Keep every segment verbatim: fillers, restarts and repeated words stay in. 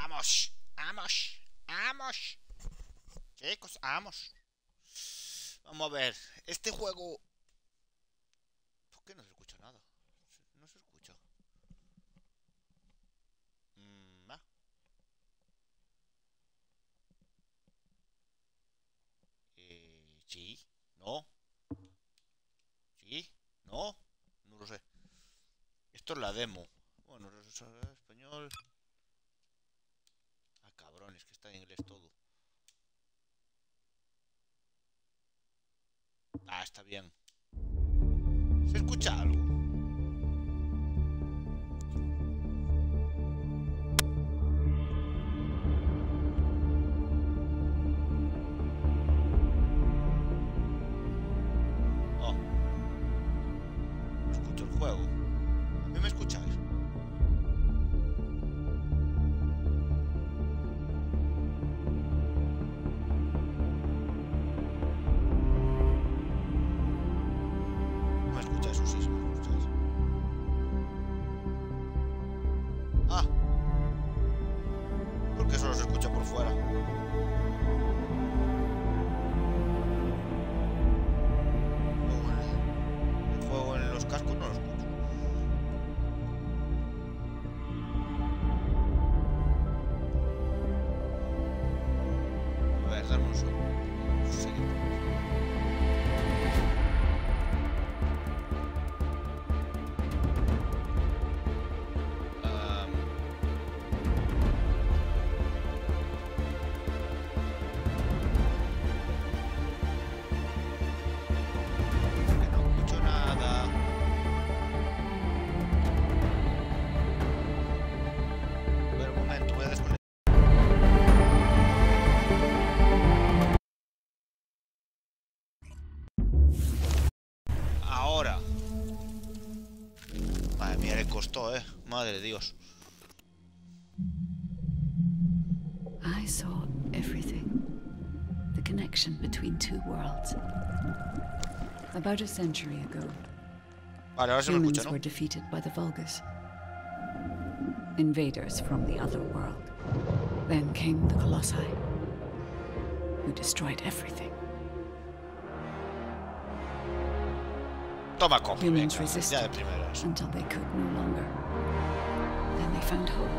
Vamos, vamos, vamos. Chicos, vamos. Vamos a ver. Este juego... ¿Por qué no se escucha nada? No se escucha. Mm, ah. Eh, sí. No. Sí. No. No lo sé. Esto es la demo. Bueno, español. Ah, cabrón, es que está en inglés todo. Ah, está bien. ¿Se escucha algo? Oh. No escucho el juego. ¿A mí me escucháis? No me escucháis, o sí, sí me escucháis. Ah. Porque solo se escucha por fuera. El juego en los cascos no lo escucho. A ver, dame un segundo. Ahora. Madre mía, le costó, eh. Madre de Dios. I saw everything. The connection between two worlds. About a century ago, Vale, ahora se me humans escucha, were ¿no? defeated by the Vulgus. Invaders from the other world. Then came the Colossi, who destroyed everything. Toma, coge. Humans Venga, resisted ya de primeras. until they could no longer. Then they found hope.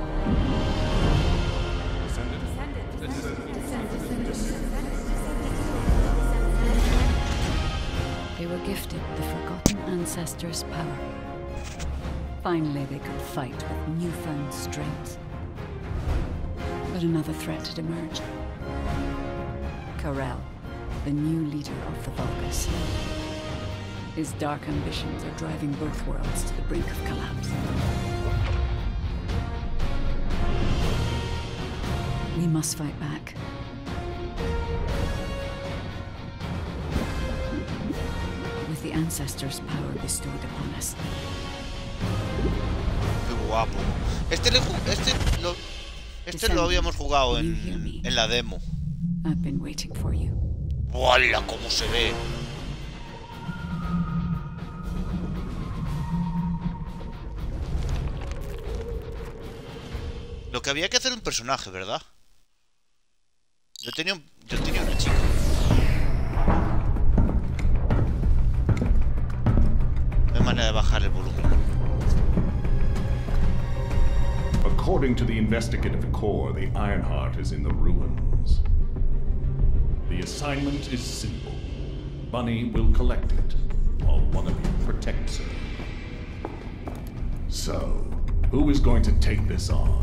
They were gifted the forgotten ancestors' power. Finally, they could fight with newfound strength. But another threat had emerged. Karel, the new leader of the Vulgus. His dark ambitions are driving both worlds to the brink of collapse. We must fight back. With the ancestors' power bestowed upon us. Qué guapo. Este, le, este, lo, este lo habíamos jugado en, en la demo. I've been waiting for you. ¡Hola! ¿Cómo se ve? Lo que había que hacer un personaje, ¿verdad? Yo tenía, un, yo tenía una chica. No hay manera de bajar el volumen. According to the investigative core, the Ironheart is in the ruins. The assignment is simple. Bunny will collect it, while one of you protects her. So, who is going to take this on?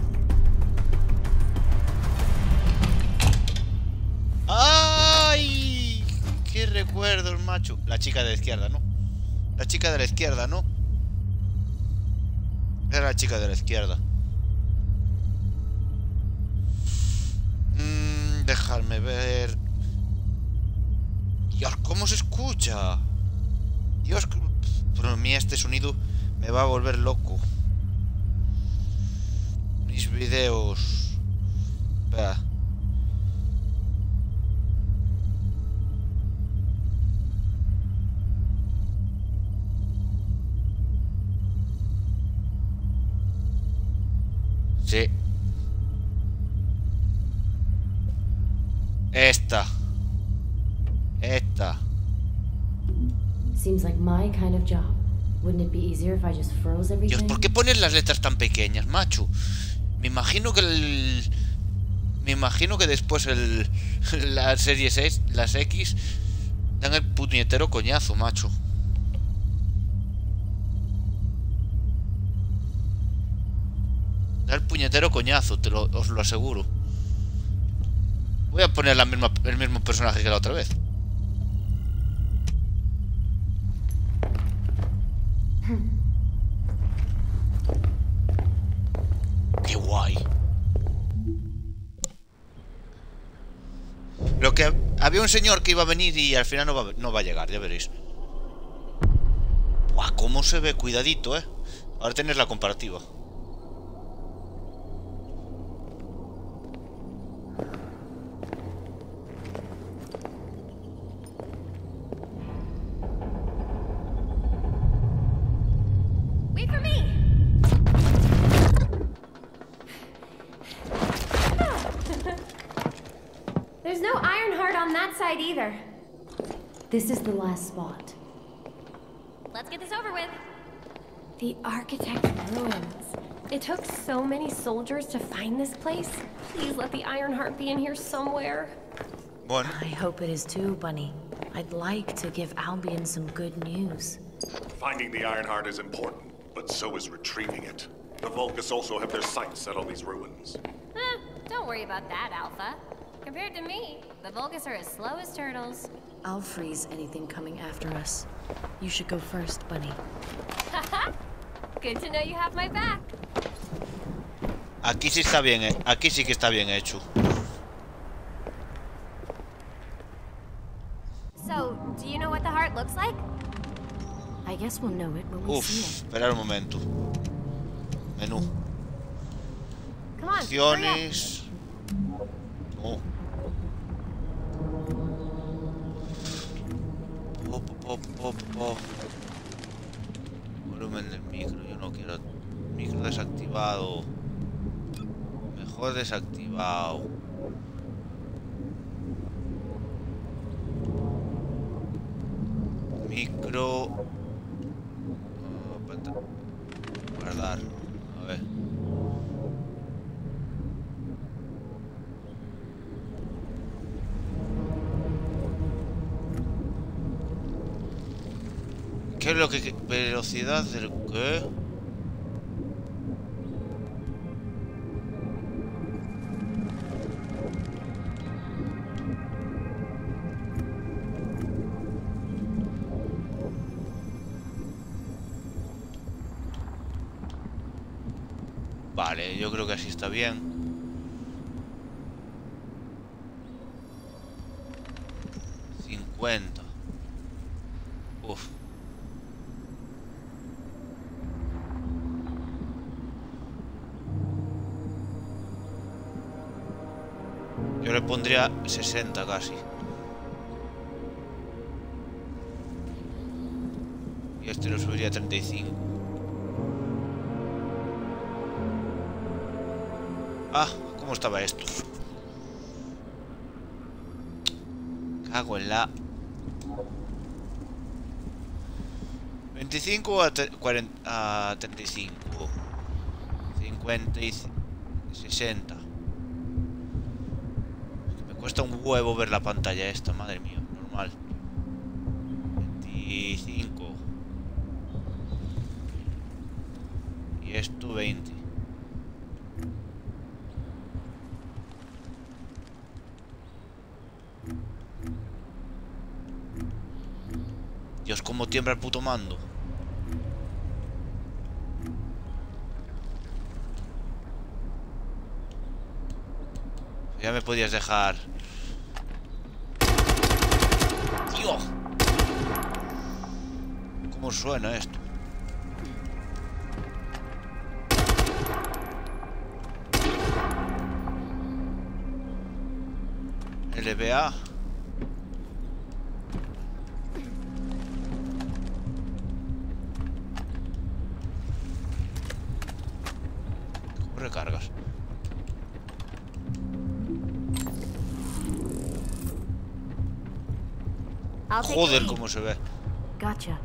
¡Ay! ¡Qué recuerdos, macho! La chica de la izquierda, ¿no? La chica de la izquierda, ¿no? Era la chica de la izquierda. Mm, dejarme ver. Dios, ¿cómo se escucha? Dios, pero a mí este sonido me va a volver loco. Mis videos. Espera. Sí. Esta. Esta. Seems like my kind of job. Wouldn't it be easier if I just froze everything? Dios, ¿por qué pones las letras tan pequeñas, macho? Me imagino que el... Me imagino que después el... Las series seis, las X... Dan el puñetero coñazo, macho. Da el puñetero coñazo, te lo, os lo aseguro. Voy a poner la misma, el mismo personaje que la otra vez. Qué guay. Lo que había un señor que iba a venir y al final no va, no va a llegar, ya veréis. Buah, cómo se ve, cuidadito, eh. Ahora tenéis la comparativa. Wait for me. There's no Ironheart on that side either. This is the last spot. Let's get this over with. The Architect Ruins. It took so many soldiers to find this place. Please let the Ironheart be in here somewhere. Bueno. I hope it is too, Bunny. I'd like to give Albion some good news. Finding the Ironheart is important, but so is retrieving it. The Vulgus also have their sights set on these ruins. Eh, don't worry about that, Alpha. Compared to me, the Vulgus are as slow as turtles. I'll freeze anything coming after us. You should go first, Bunny. Haha! Good to know you have my back. Aquí sí está bien, eh. Aquí sí que está bien hecho. So, do you know what the heart looks like? I guess we'll know it when we Uf, see it. esperar un momento. Menú. Come on, hurry up. Opciones. No. Pop, pop, pop, pop. Volumen del micro. Yo no quiero. Micro desactivado. Mejor desactivado. Micro. Ah, panta- Guardar. A ver. ¿Qué es lo que... Velocidad del... ¿Qué? Vale, yo creo que así está bien. cincuenta. Uf. Yo le pondría sesenta casi. Y este lo subiría a treinta y cinco. Ah, ¿cómo estaba esto? Cago en la... veinticinco a, cuarenta, a treinta y cinco. cincuenta y sesenta. Me cuesta un huevo ver la pantalla esta, madre mía, normal. veinticinco. Y esto veinte. Dios, cómo tiembla el puto mando. Ya me podías dejar. Dios. ¿Cómo suena esto? L B A. ¿Cómo recargas? I'll take Joder, the lead. cómo se ve. Gotcha.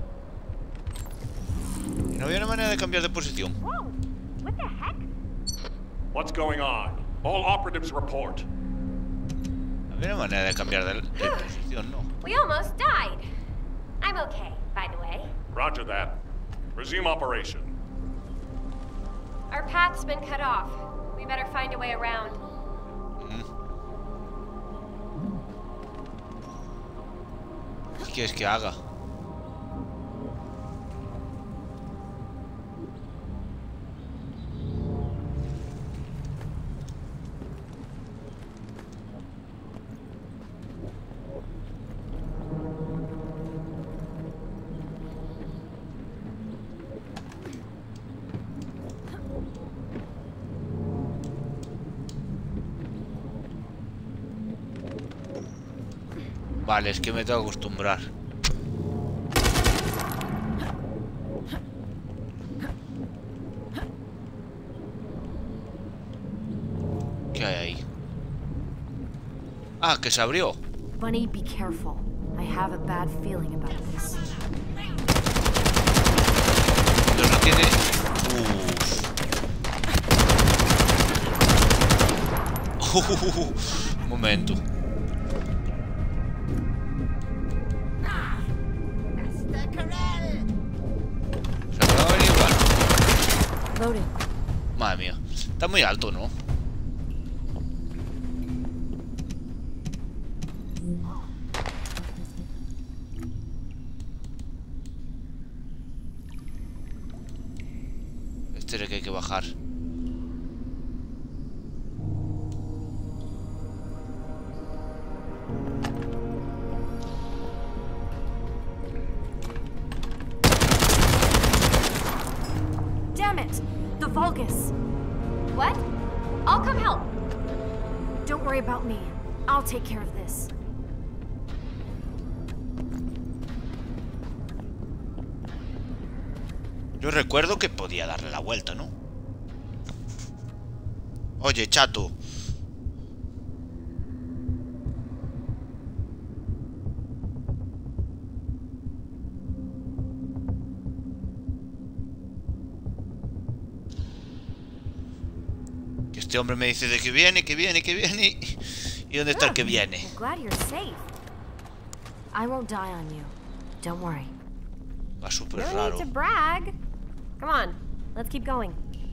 ¿Y no había una manera de cambiar de posición? Whoa! What the heck? What's going on? All operatives report. Había una manera de cambiar de, de posición, ¿no? We almost died. I'm okay, by the way. Roger that. Resume operation. Our path's been cut off. We better find a way around. ¿Qué quieres que haga? Vale, es que me tengo que acostumbrar. ¿Qué hay ahí? Ah, que se abrió. Bunny, be careful. I have a bad feeling about this. Pero no tiene... Uf. Un momento. Se acaba de venir igual. Loading. Madre mía. Está muy alto, ¿no? Este es el que hay que bajar. Damn it! The Vulgus! What? I'll come help. Don't worry about me. I'll take care of this. Yo recuerdo que podía darle la vuelta, ¿no? Oye, chato. Que este hombre me dice de que viene, que viene, que viene. ¿Y dónde está el que viene? I'm glad you're safe. I won't die on you. Don't worry. Va súper No raro. need to brag. Come on, let's keep going.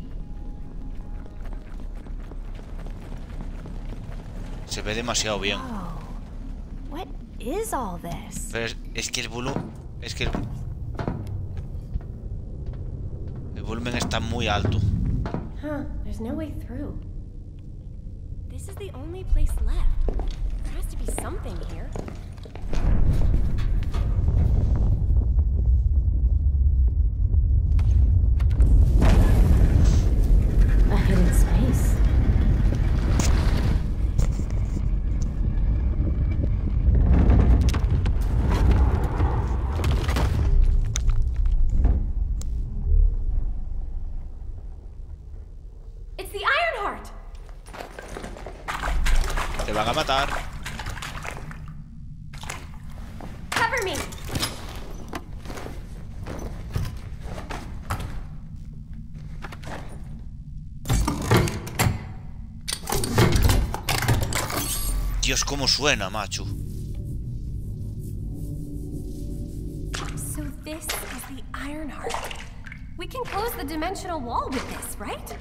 Se ve demasiado bien. Oh. What is all this? Pero es, es que el volumen... Es que el... El volumen está muy alto. Huh, there's no way through. This is the only place left. There has to be something here. A hidden space. It's the Ironheart! Te van a matar. Cover me! Dios, cómo suena, macho. So this is the Ironheart. We can close the dimensional wall with this, right?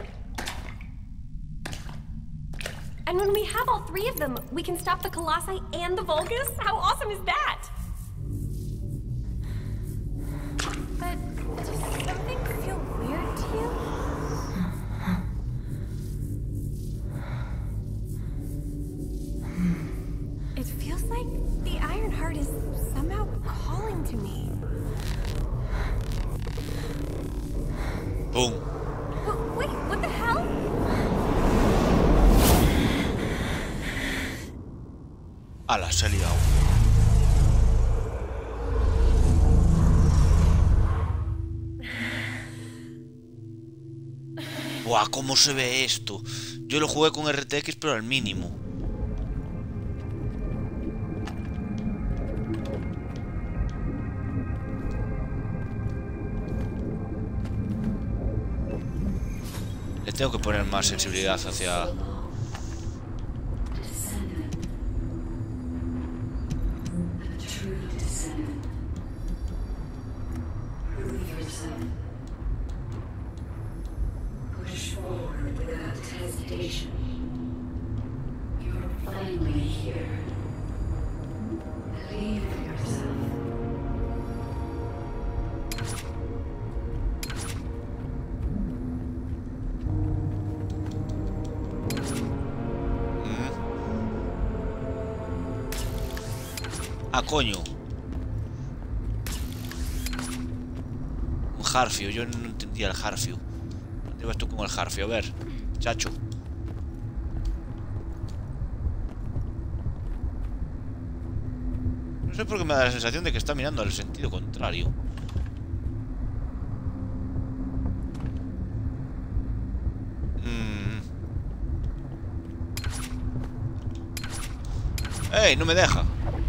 And when we have all three of them, we can stop the Colossi and the Vulgus? How awesome is that? But does something feel weird to you? It feels like the Ironheart is somehow calling to me. Boom. W- Wait, what the hell? Ala, se ha liado. Buah, cómo se ve esto. Yo lo jugué con R T X, pero al mínimo. Le tengo que poner más sensibilidad hacia... Ah, coño. Un Harfio, yo no entendía el Harfio. ¿Dónde vas tú con el Harfio? A ver, chacho. No sé por qué me da la sensación de que está mirando al sentido contrario. Mm. ¡Ey! No me deja.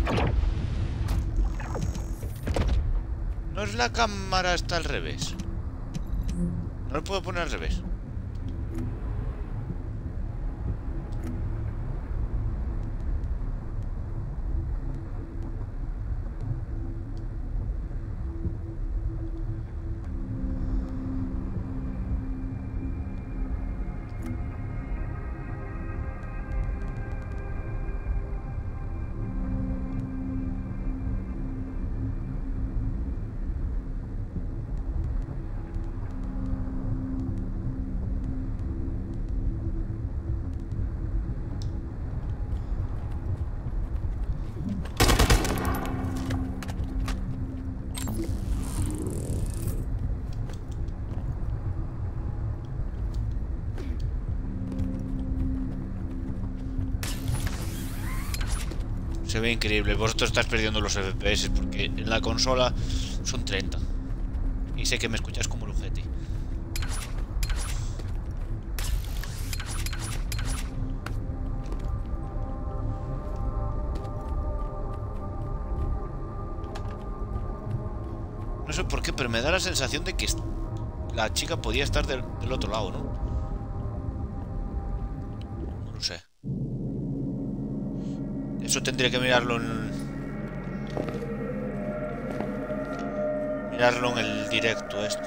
¿No es la cámara está al revés? No lo puedo poner al revés. Se ve increíble. Vosotros estáis perdiendo los F P S porque en la consola son treinta. Y sé que me escuchas como el ojete. No sé por qué, pero me da la sensación de que la chica podía estar del, del otro lado, ¿no? No lo sé. Eso tendría que mirarlo en... Mirarlo en el directo este.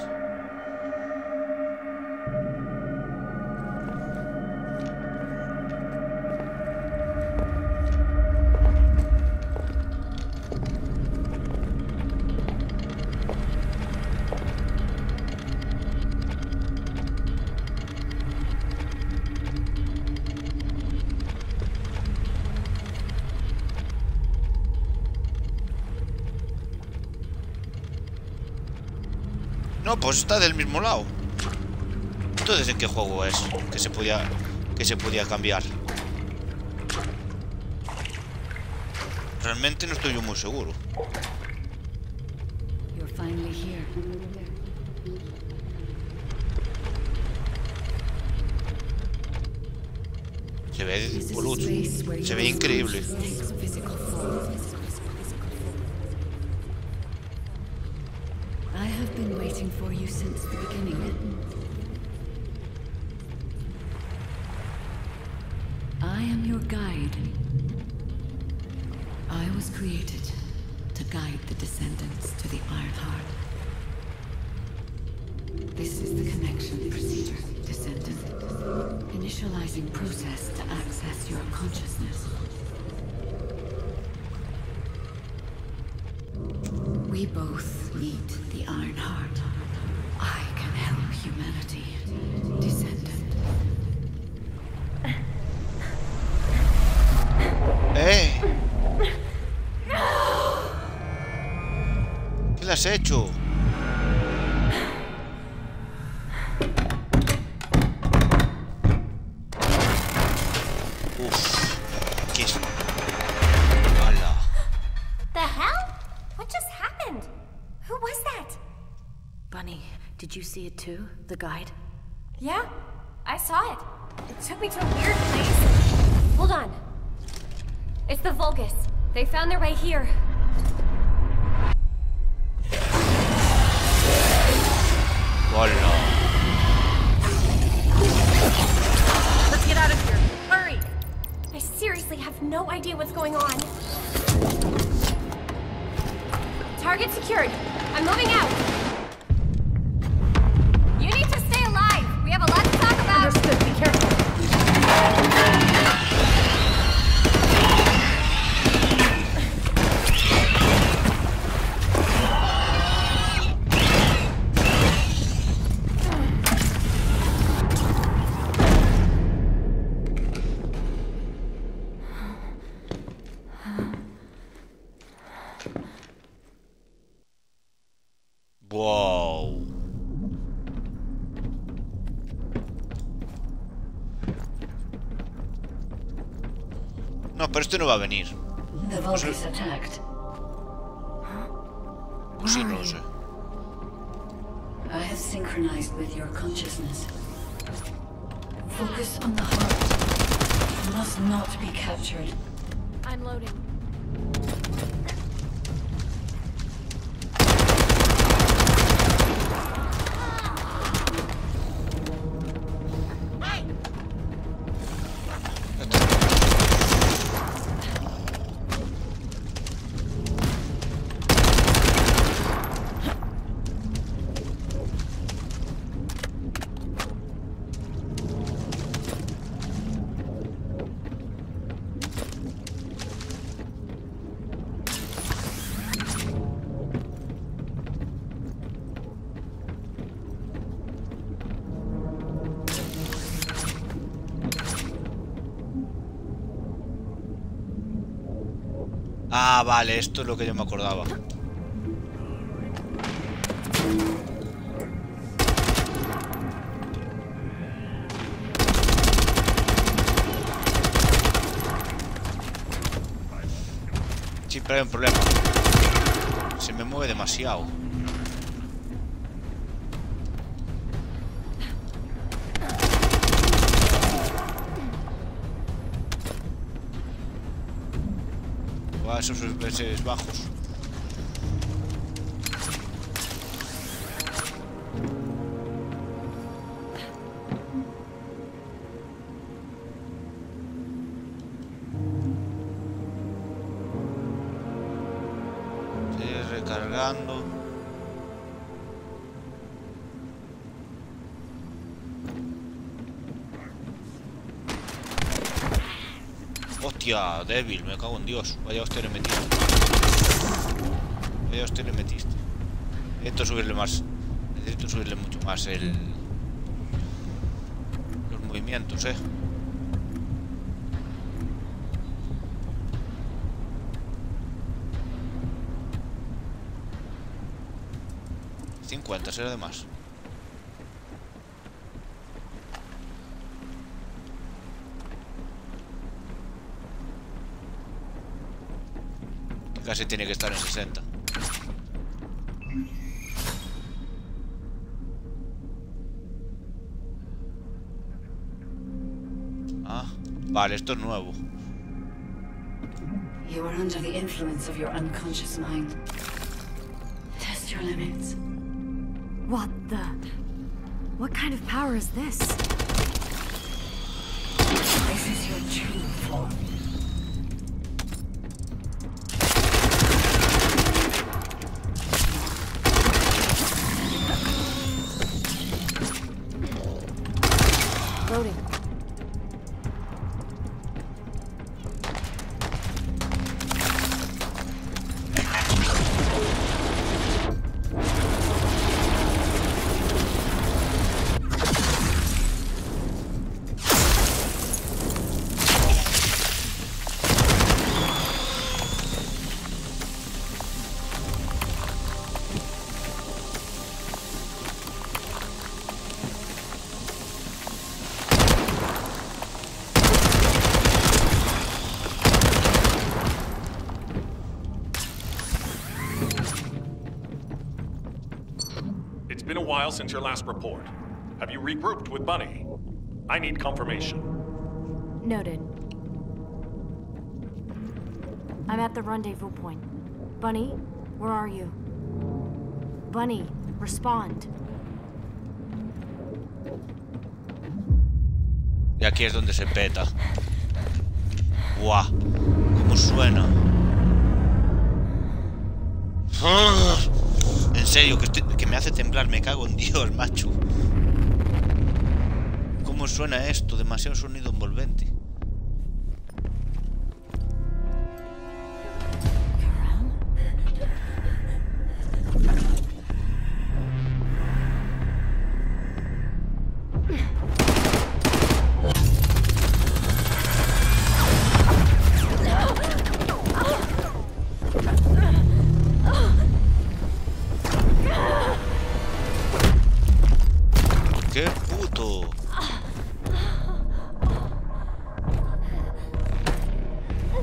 No, pues está del mismo lado. Entonces, ¿en qué juego es? Que se podía, que se podía cambiar. Realmente no estoy yo muy seguro. Se ve boludo. Se ve increíble. For you since the beginning. I am your guide. I was created to guide the descendants to the Ironheart. This is the connection procedure, descendant. Initializing process to access your consciousness. We both need the Ironheart. I can help humanity, descendant. ¡Eh! ¿Qué le has hecho? Uf, ¿qué es? ¡Hala! The hell? What just happened? Who was that? Bunny, did you see it too? The guide? Yeah, I saw it. It took me to a weird place. Hold on. It's the Vulgus. They found their way here. ¡Hola! No, pero este no va a venir. The Vulgus attacked. Pues sí, no lo sé. I have synchronized with your consciousness. Focus on the heart. It must not be captured. I'm loading. Ah, vale, esto es lo que yo me acordaba. Sí, pero hay un problema. Se me mueve demasiado. A esos veces bajos. Estoy recargando. Hostia, débil, me cago en Dios. Vaya hostia le metiste. Vaya hostia le metiste. Necesito subirle más. Necesito subirle mucho más el... los movimientos, eh. cincuenta será de más. Casi tiene que estar en sesenta. Ah, vale, esto es nuevo. You are under the influence of your unconscious mind. Test your limits. What the? What kind of power is this? This is your true form. Loading. It's been a while since your last report. Have you regrouped with Bunny? I need confirmation. Noted. I'm at the rendezvous point. Bunny, where are you? Bunny, respond. Y aquí es donde se peta. Guau, cómo suena. En serio, que, estoy, que me hace temblar, me cago en Dios, macho. ¿Cómo suena esto? Demasiado sonido envolvente. ¡Qué puto!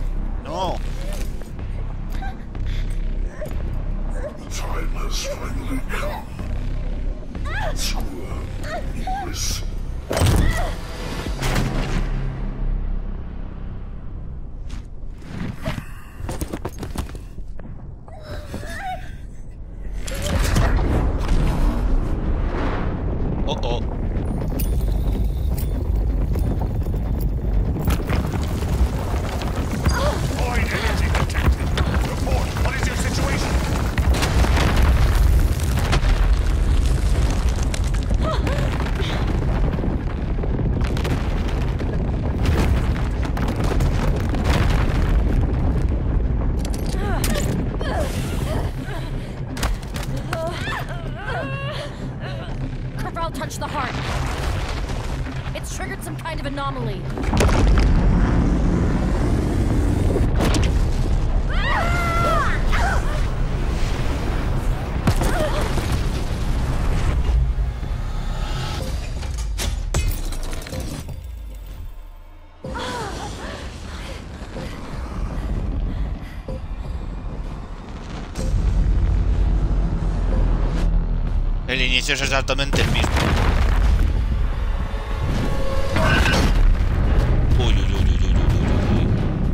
Touch the heart. It's triggered some kind of anomaly. El inicio es exactamente el mismo. Uy, uy, uy, uy, uy, uy, uy.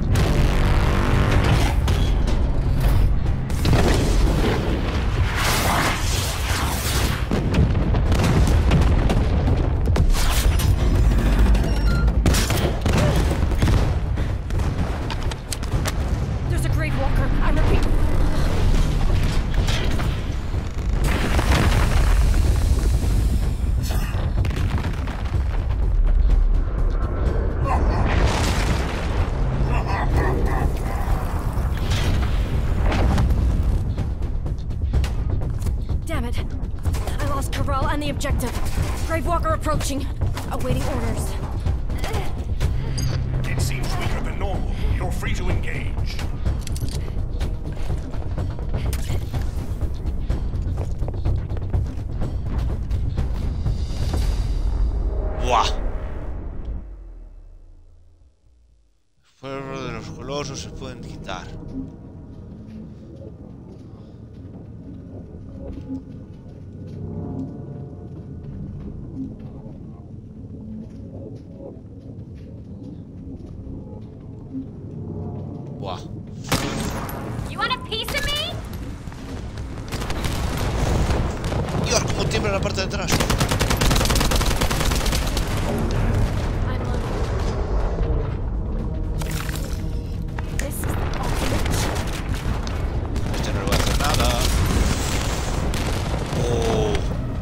There's a Grave Walker. I repeat. The objective. Grave Walker approaching. Awaiting orders. It seems weaker than normal. You're free to engage. ¡Buah! Los perros de los colosos se pueden quitar. You want a piece of me? Dios, cómo tiembla la parte de atrás. Este no le va a hacer nada. Oh.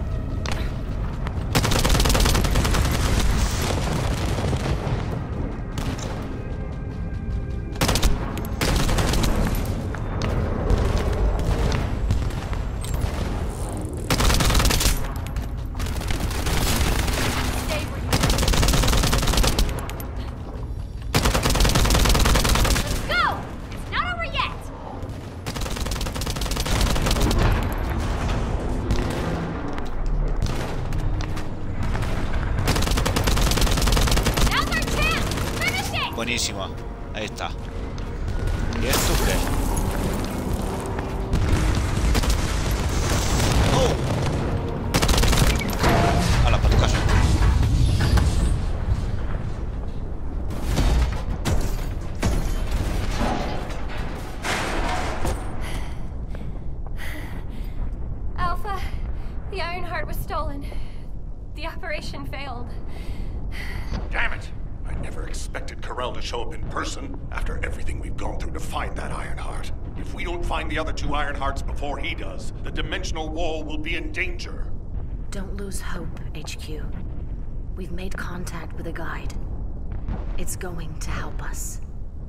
Buenísima. Ahí está. ¿Y esto qué? ¡Oh! ¡Hala, para tu casa! Alpha, the Ironheart was stolen. The operation failed. Damn it! I never expected Ko-Rel to show up in person after everything we've gone through to find that Ironheart. If we don't find the other two Ironhearts before he does, the dimensional wall will be in danger. Don't lose hope, H Q. We've made contact with a guide. It's going to help us.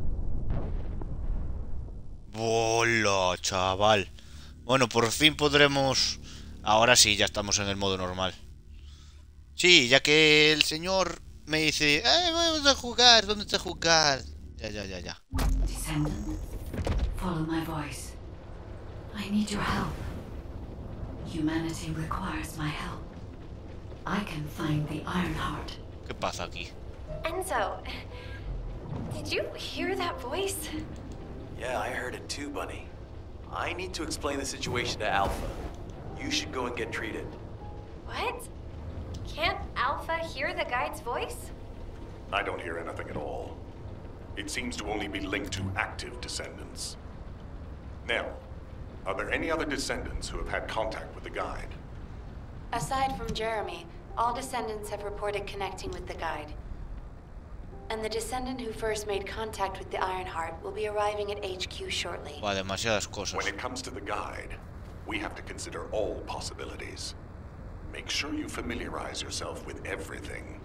¡Hola, chaval! Bueno, por fin podremos... Ahora sí, ya estamos en el modo normal. Sí, ya que el señor me dice... ¡Ay, vamos a jugar! ¿Dónde está jugar? Ya, ya, ya, ya. Descendant, follow my voice. I need your help. Humanity requires my help. I can find the Ironheart. ¿Qué pasa aquí? Enzo, did you hear that voice? Yeah, I heard it too, Bunny. I need to explain the situation to Alpha. You should go and get treated. What? Can't Alpha hear the guide's voice? I don't hear anything at all. It seems to only be linked to active descendants. Now, are there any other descendants who have had contact with the guide? Aside from Jeremy, all descendants have reported connecting with the guide. And the descendant who first made contact with the Ironheart will be arriving at H Q shortly. Buah, demasiadas cosas. When it comes to the guide, we have to consider all possibilities. Make sure you familiarize yourself with everything.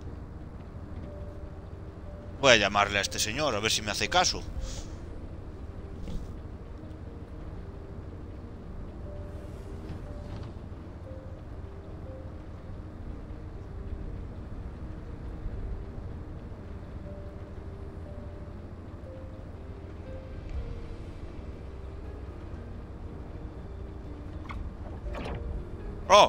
Voy a llamarle a este señor, a ver si me hace caso. ¡Oh!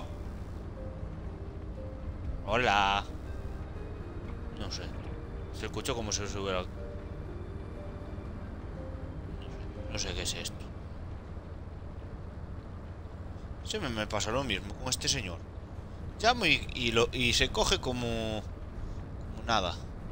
Hola. No sé. Se escuchó como si se hubiera... No sé qué es esto. Siempre me pasa lo mismo con este señor. Llamo y, y, lo, y se coge como... como nada.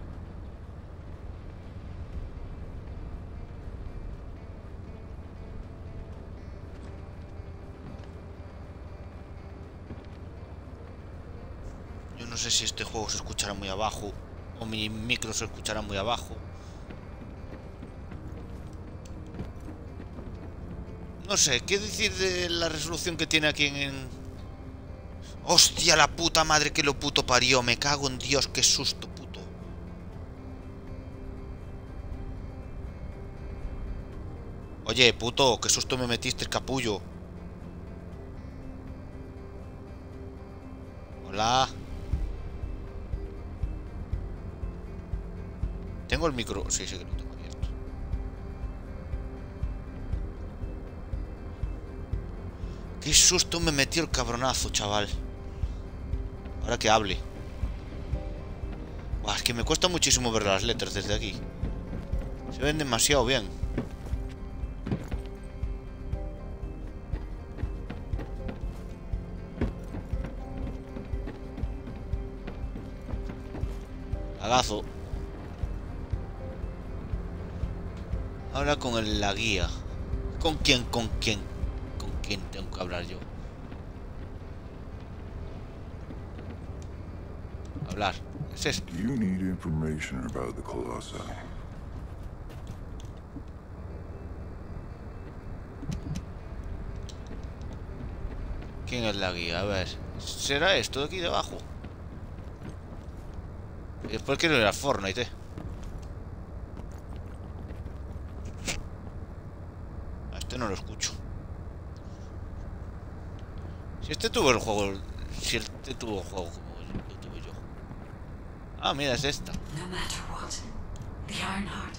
Yo no sé si este juego se escuchará muy abajo o mi micro se escuchará muy abajo. No sé, ¿qué decir de la resolución que tiene aquí en... en... ¡Hostia, la puta madre que lo puto parió! Me cago en Dios, qué susto, puto. Oye, puto, qué susto me metiste, capullo. Hola. Tengo el micro... Sí, sí que lo tengo abierto. Qué susto me metió el cabronazo, chaval. Ahora que hable. Buah, es que me cuesta muchísimo ver las letras desde aquí. Se ven demasiado bien. Lagazo. Ahora con el, la guía. ¿Con quién? ¿Con quién? ¿Con quién tengo que hablar yo? Hablar. ¿Es esto? You need information about the Colossi. ¿Quién es la guía? A ver. ¿Será esto de aquí debajo? Y después quiero ir a Fortnite, eh. No lo escucho. Si este tuvo el juego, si este tuvo el juego como lo tuve yo. Ah, mira, es esta. No matter what, the Ironheart.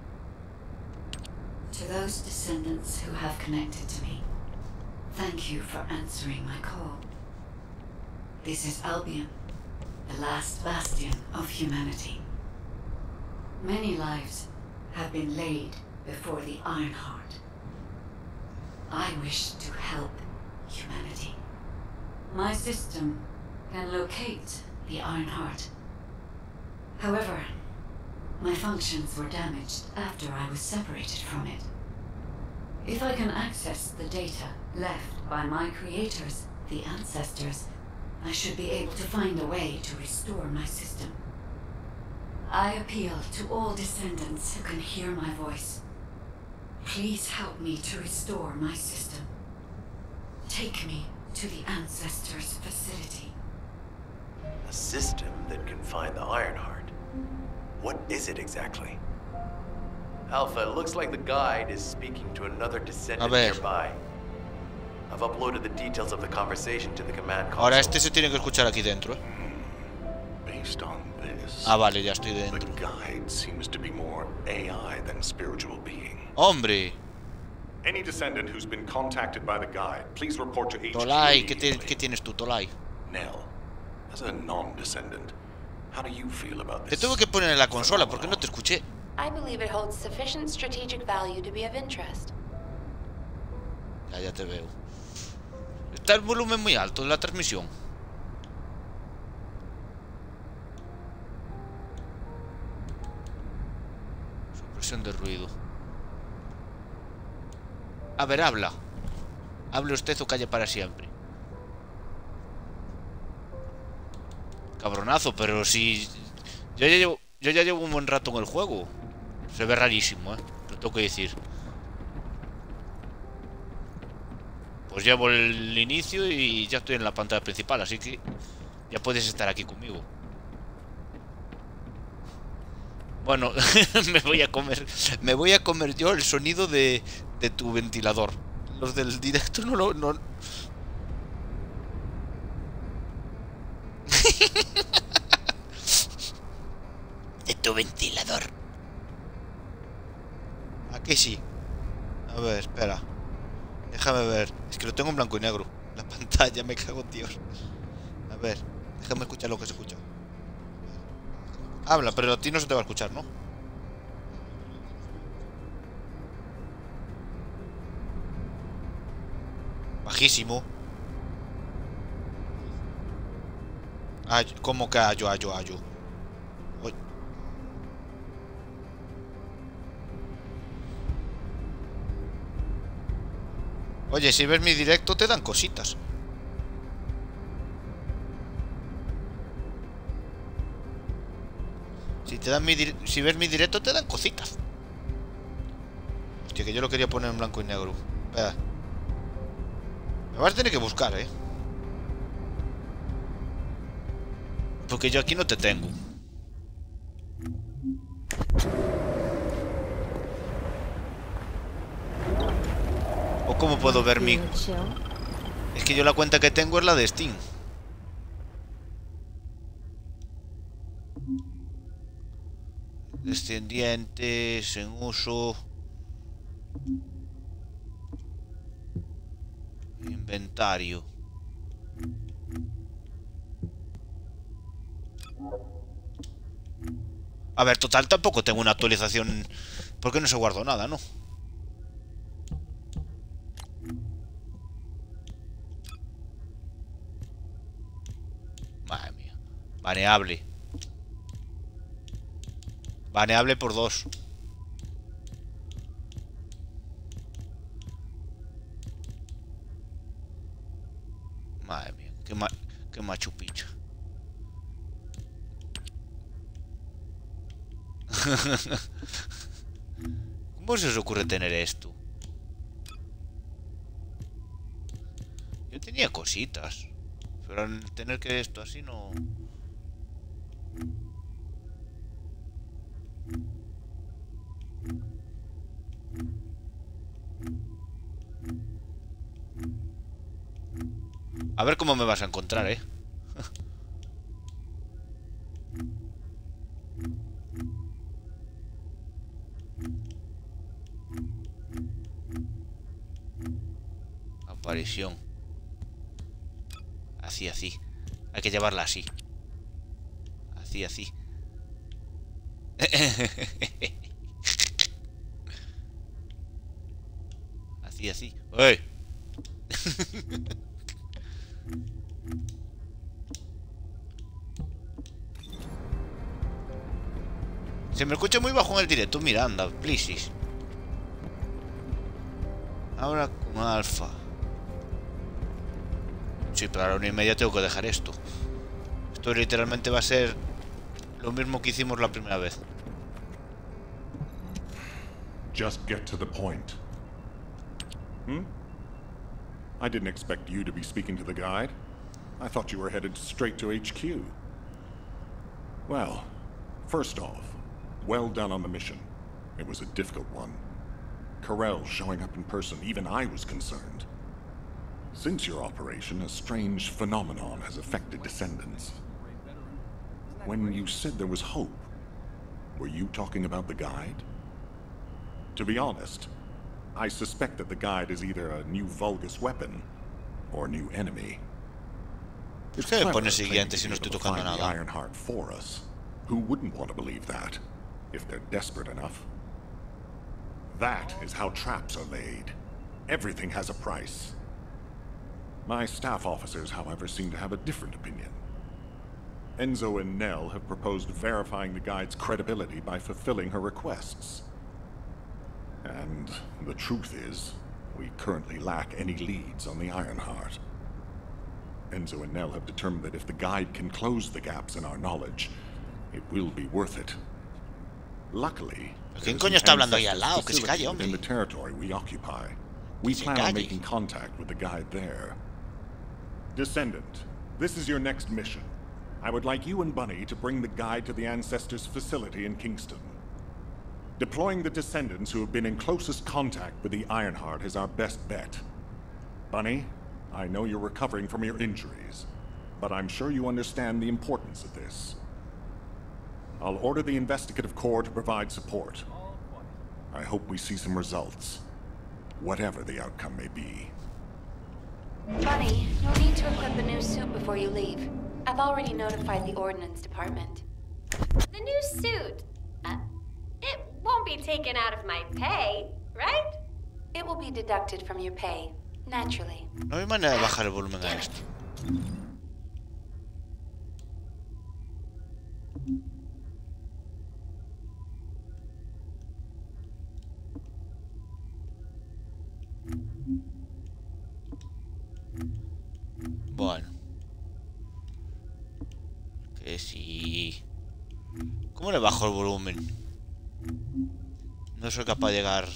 To those descendants who have connected to me, thank you for answering my call. This is Albion, the last bastion of humanity. Many lives have been laid before the Ironheart. I wish to help humanity. My system can locate the Ironheart. However, my functions were damaged after I was separated from it. If I can access the data left by my creators, the ancestors, I should be able to find a way to restore my system. I appeal to all descendants who can hear my voice. Please help me to restore my system. Take me to the Ancestors' facility. A system that can find the Ironheart? What is it exactly? Alpha, it looks like the guide is speaking to another descendant nearby. I've uploaded the details of the conversation to the command console. Ahora este se tiene que escuchar aquí dentro, ¿eh? Based on this, ah, vale, ya estoy dentro. The guide seems to be more A I than spiritual being. ¡Hombre! Any descendant who's been contacted by the guide, please report to H Q. Tolai, ¿qué, te, ¿qué tienes tú, Tolai? Nell, as a non-descendant, how do you feel about this? Te tuve que poner en la consola porque no te escuché. I believe it holds sufficient strategic value to be of interest. Ya, ya te veo. Está el volumen muy alto de la transmisión. Supresión de ruido. A ver, habla. Hable usted o calle para siempre. Cabronazo, pero si... Yo ya llevo, yo ya llevo un buen rato en el juego. Se ve rarísimo, ¿eh? Lo tengo que decir. Pues llevo el inicio y ya estoy en la pantalla principal, así que ya puedes estar aquí conmigo. Bueno, me voy a comer. Me voy a comer yo el sonido de, de tu ventilador. Los del directo no lo... No... de tu ventilador. Aquí sí. A ver, espera. Déjame ver. Es que lo tengo en blanco y negro. La pantalla, me cago en Dios. A ver, déjame escuchar lo que se escucha. Habla, pero a ti no se te va a escuchar, ¿no? Bajísimo. Ay, ¿cómo que ayo, ayo, ayo? Oye. Oye, si ves mi directo te dan cositas. Si te dan mi si ves mi directo te dan cositas. Hostia, que yo lo quería poner en blanco y negro. Espera. Me vas a tener que buscar, eh. Porque yo aquí no te tengo. ¿O cómo puedo ver mi...? Es que yo la cuenta que tengo es la de Steam. Descendientes en uso. Inventario. A ver, total, tampoco tengo una actualización. Porque no se guardó nada, ¿no? Madre mía. Baneable. Baneable por dos. Madre mía, qué, ma qué machu picchu. ¿Cómo se os ocurre tener esto? Yo tenía cositas, pero al tener que esto así no... A ver cómo me vas a encontrar, eh. Aparición. Así, así. Hay que llevarla así. Así, así. Así, así. ¡Uy! Se me escucha muy bajo en el directo. Mira, anda, please. Ahora con alfa. Sí, pero a la una y media tengo que dejar esto. Esto literalmente va a ser lo mismo que hicimos la primera vez. Just get to the point. Hmm? I didn't expect you to be speaking to the guide. I thought you were headed straight to H Q. Well, first off, well done on the mission. It was a difficult one. Corel showing up in person, even I was concerned. Since your operation, a strange phenomenon has affected descendants. When you said there was hope, were you talking about the guide? To be honest, I suspect that the guide is either a new Vulgus weapon or a new enemy. It's ¿Qué me clever pone siguiente claiming si no to be estoy able to tocando find the nada? Ironheart for us. Who wouldn't want to believe that, if they're desperate enough? That is how traps are laid. Everything has a price. My staff officers, however, seem to have a different opinion. Enzo and Nell have proposed verifying the guide's credibility by fulfilling her requests. And the truth is, we currently lack any leads on the Ironheart. Enzo and Nell have determined that if the guide can close the gaps in our knowledge, it will be worth it. Luckily, ¿quién coño está hablando ahí al lado? Que se calle, hombre. in the territory we occupy. We plan on making contact with the guide there. Descendant, this is your next mission. I would like you and Bunny to bring the guide to the Ancestors' facility in Kingston. Deploying the Descendants who have been in closest contact with the Ironheart is our best bet. Bunny, I know you're recovering from your injuries, but I'm sure you understand the importance of this. I'll order the Investigative Corps to provide support. I hope we see some results, whatever the outcome may be. Bunny, you'll need to equip a new suit before you leave. I've already notified the Ordnance Department. The new suit? Uh, it won't be taken out of my pay, right? It will be deducted from your pay, naturally. No hay manera de bajar el volumen a esto. Bueno. Que sí. ¿Cómo le bajo el volumen? No soy capaz de llegar.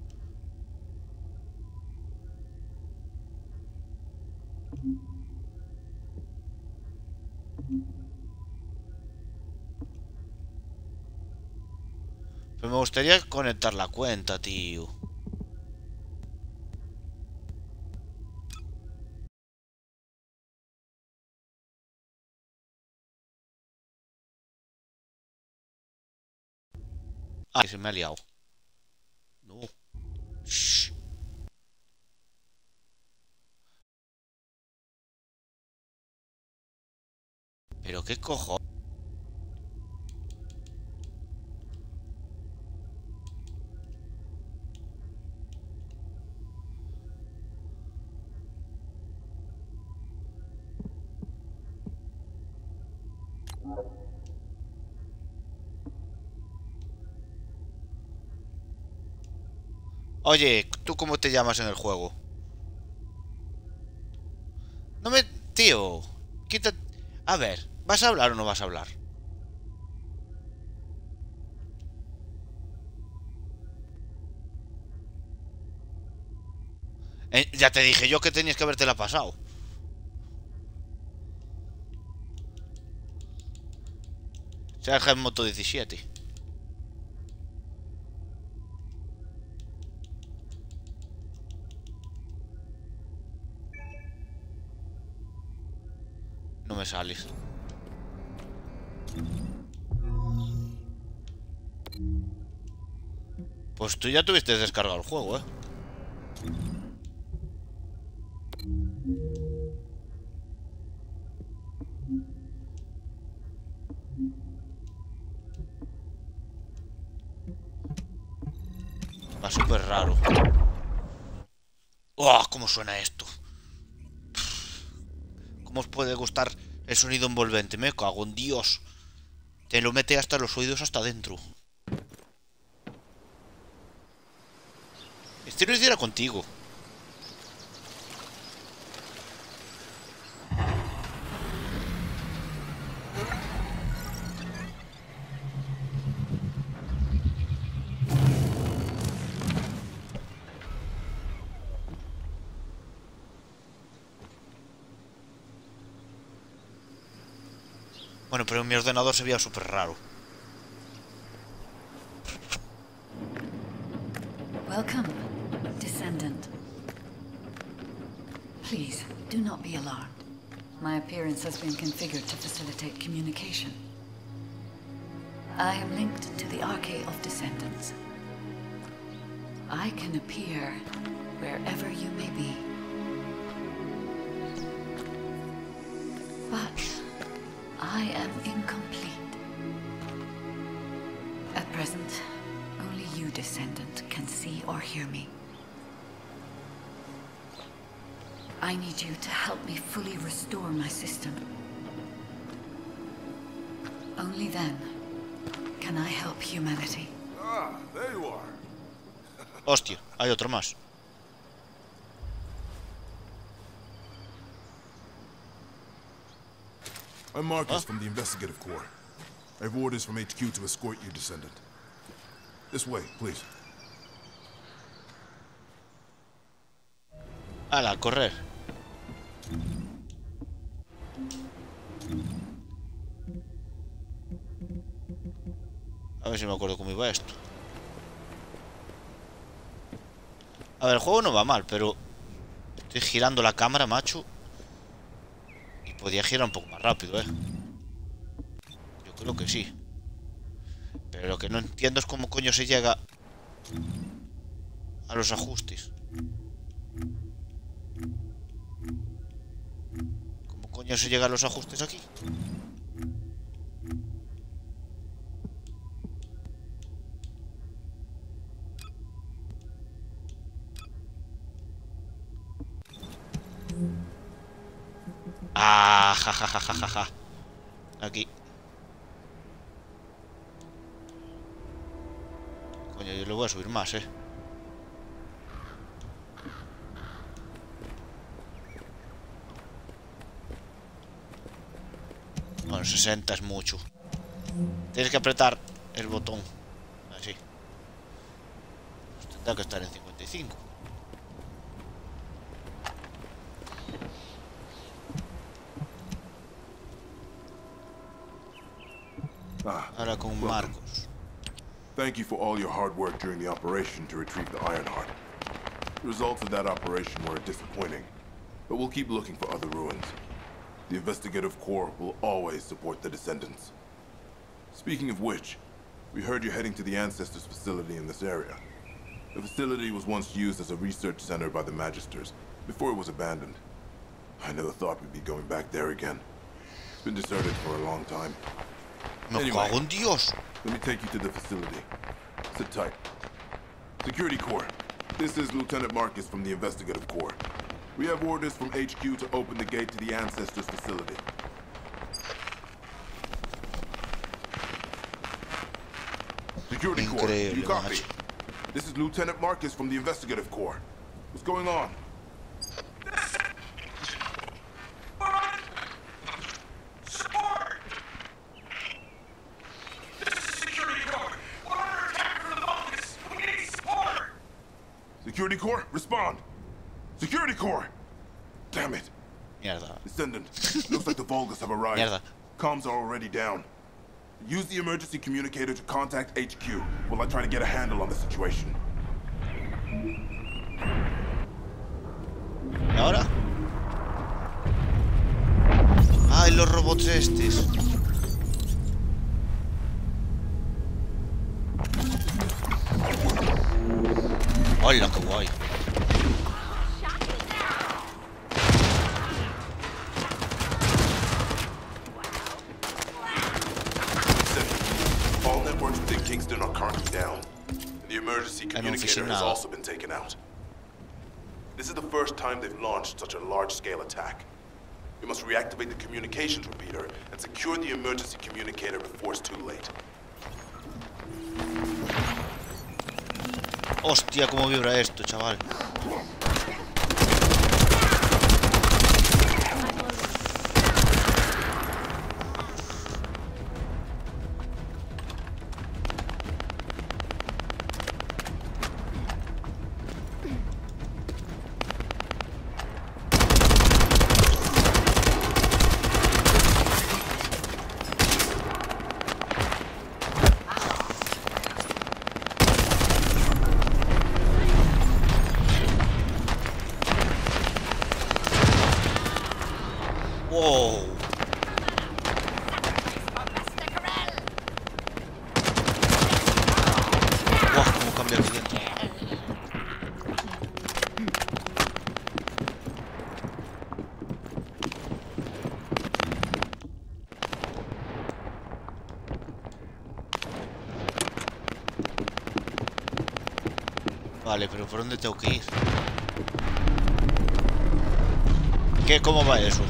Pero me gustaría conectar la cuenta, tío. Ah, se me ha liado. No. Shh. Pero qué cojo. Oye, ¿tú cómo te llamas en el juego? No me... Tío, quita... A ver, ¿vas a hablar o no vas a hablar? Eh, ya te dije yo que tenías que habértela pasado. Será el Moto diecisiete. No me sales. Pues tú ya tuviste descargado el juego, ¿eh? Va súper raro. ¡Oh! ¿Cómo suena esto? ¿Cómo os puede gustar el sonido envolvente? Me cago en Dios. Te lo mete hasta los oídos, hasta adentro. Este lo hiciera contigo. Bueno, pero en mi ordenador se veía súper raro. Welcome, Descendant. Please, do not be alarmed. My appearance has been configured to facilitate communication. I am linked to the Arcade of Descendants. I can appear wherever you may be. But I am incomplete. At present, only you, Descendant, can see or hear me. I need you to help me fully restore my system. Only then can I help humanity. Ah, there you are. Hostia, hay otro más. I'm Marcus Huh? from the Investigative Corps. I have orders from H Q to escort you, Descendant. This way, please. Ala, a correr. A ver si me acuerdo cómo iba esto. A ver, el juego no va mal, pero estoy girando la cámara, macho. Y podía girar un poco más rápido, eh. Yo creo que sí. Pero lo que no entiendo es cómo coño se llega a los ajustes. ¿Cómo coño se llega a los ajustes aquí? Ah, ja, ja, ja, ja, ja, ja. Aquí. Coño, yo le voy a subir más, eh. Bueno, sesenta es mucho. Tienes que apretar el botón. Así. Pues tendrá que estar en cincuenta y cinco. Ah, Ahora con welcome. Marcos. Thank you for all your hard work during the operation to retrieve the Ironheart. The results of that operation were disappointing, but we'll keep looking for other ruins. The Investigative Corps will always support the Descendants. Speaking of which, we heard you're heading to the Ancestors facility in this area. The facility was once used as a research center by the Magisters, before it was abandoned. I never thought we'd be going back there again. It's been deserted for a long time. Me Anyway. cago en Dios. Let me take you to the facility. Sit tight. Security Corps, this is Lieutenant Marcus from the Investigative Corps. We have orders from H Q to open the gate to the Ancestors facility. Security Corps, Increíble, you copy? macho. This is Lieutenant Marcus from the Investigative Corps. What's going on? Security Corps, respond! Security Corps! Damn it! Mierda. Descendant, looks like the Vulgus have arrived. Mierda. Comms are already down. Use the emergency communicator to contact H Q while I try to get a handle on the situation. ¿Y ahora? ¡Ay, los robots estos! ¡Hola, qué guay! All networks within Kingston are currently down. The emergency communicator has nada. also been taken out. This is the first time they've launched such a large-scale attack. We must reactivate the communications repeater and secure the emergency communicator before it's too late. Hostia, cómo vibra esto, chaval. Wow. Guau, cómo cambia aquí dentro. Vale, pero ¿por dónde tengo que ir? ¿Qué? ¿Cómo va eso?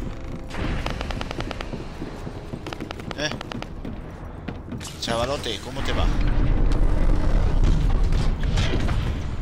¿Eh? Chavalote, ¿cómo te va?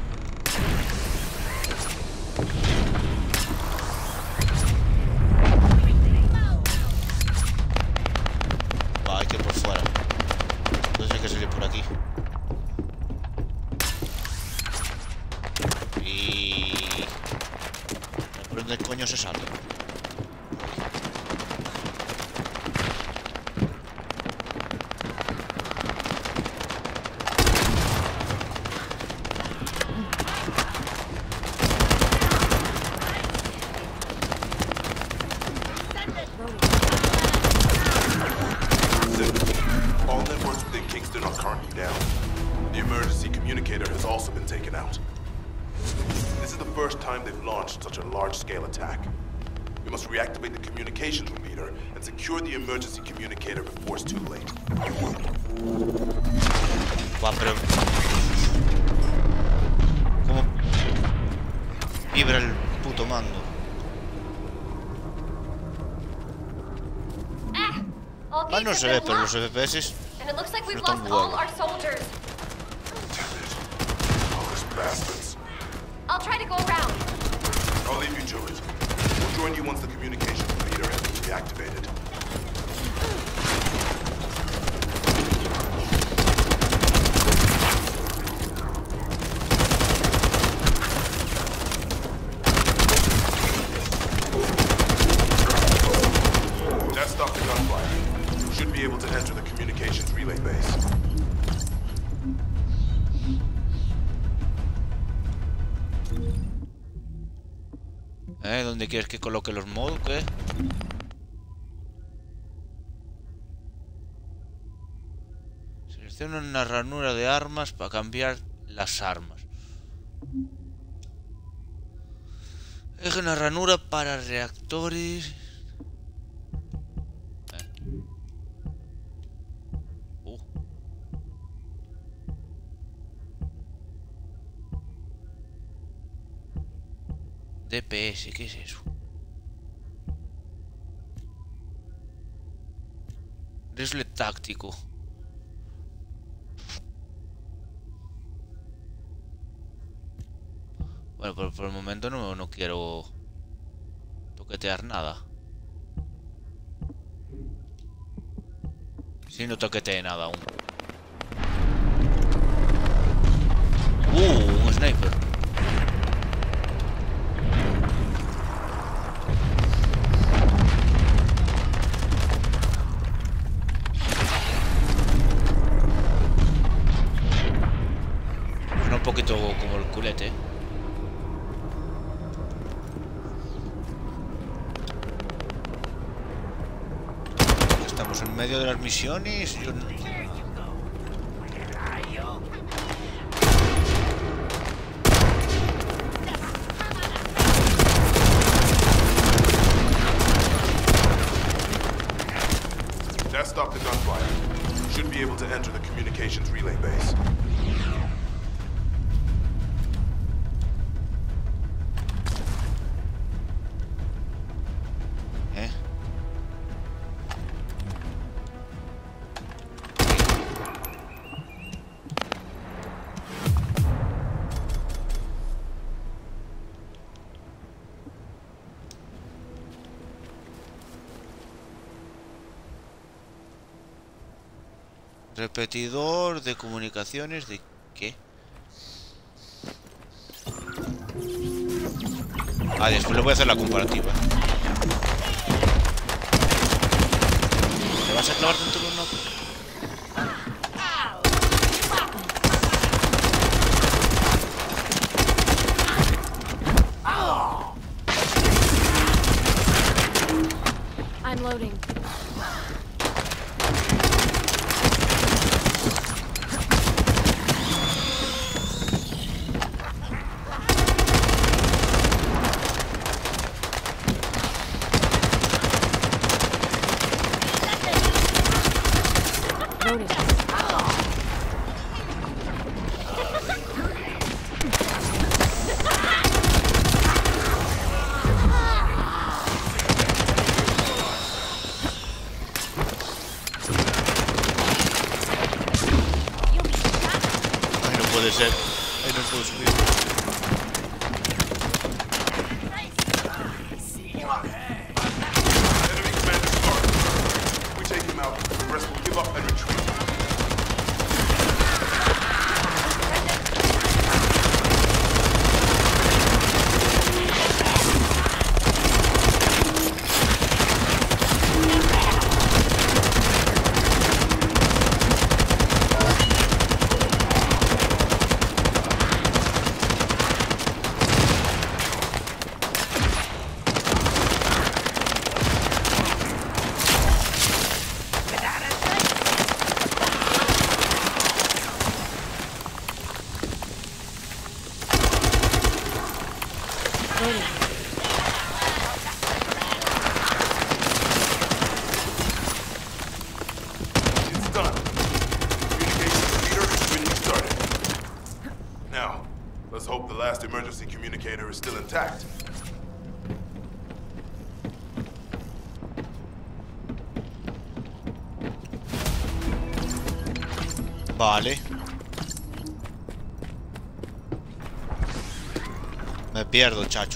currently down. The emergency communicator has also been taken out. This is the first time they've launched such a large-scale attack. We must reactivate the communications repeater and secure the emergency communicator before it's too late. Guau, pero... ¿Cómo vibra el puto mando? Ah, no se ve, pero los F P S And it looks like we've no están lost all huevos. our soldiers. All those bastards. I'll try to go around. I'll leave you to it. We'll join you once the communications repeater has been reactivated. That stopped the gunfire. You should be able to enter the communications relay base. ¿Eh? ¿Dónde quieres que coloque los mods? ¿Qué? Selecciona una ranura de armas para cambiar las armas. Elige una ranura para reactores. Eh. Uh. D P S, ¿qué es eso? Rifle táctico. Bueno, por, por el momento no, no quiero toquetear nada. Sí, no toquetee nada aún. Uh, un sniper. Suena un poquito como el culete. Estamos en medio de las misiones. Yo no... That stopped the gunfire. You should be able to enter the communications relay base. ¿Eh? Repetidor de comunicaciones de qué? Ah, después le voy a hacer la comparativa. ¿Te vas a clavar dentro de una? I'm loading. Loading. Ay, no puede ser. Ay, no puedo subir. Enemy commander Stark. We take him out. The rest will give up and retreat. last emergency communicator is still intact. Vale. Me pierdo, chacho.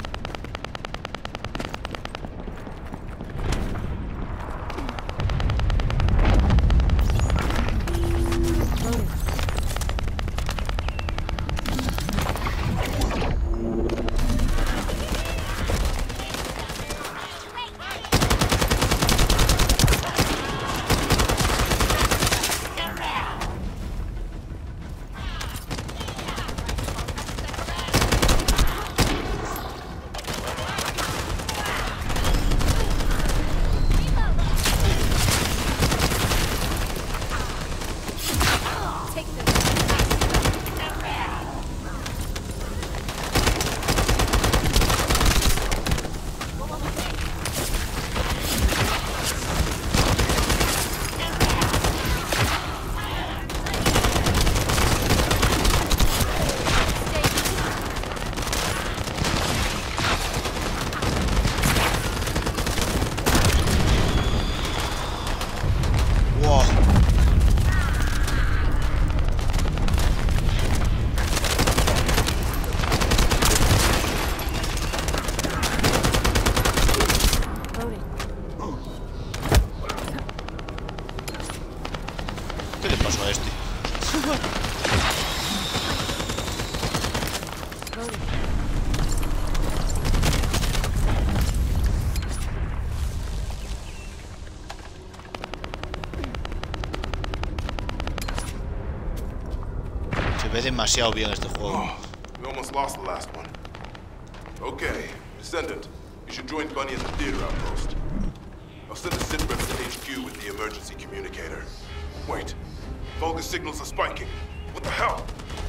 Ve demasiado bien este juego. Oh, we almost lost the last one. Okay, Descendant, you should join Bunny at the theater outpost. I'll send a sit rep to H Q with the emergency communicator. Wait, Vulgus signals are spiking. What the hell?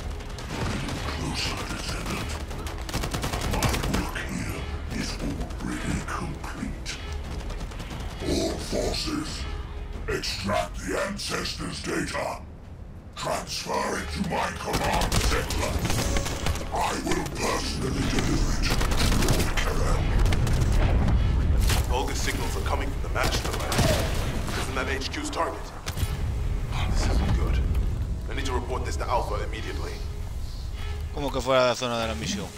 Closer, Descendant. My work here is already complete. All forces, extract the ancestors' data. Transfer it to my command center. I will personally deliver it to Lord Karel. Vulgus signals are coming from the Manchester lab. Isn't that H Q's target? Oh, this isn't good. I need to report this to Alpha immediately. Como que fuera de la zona de la misión.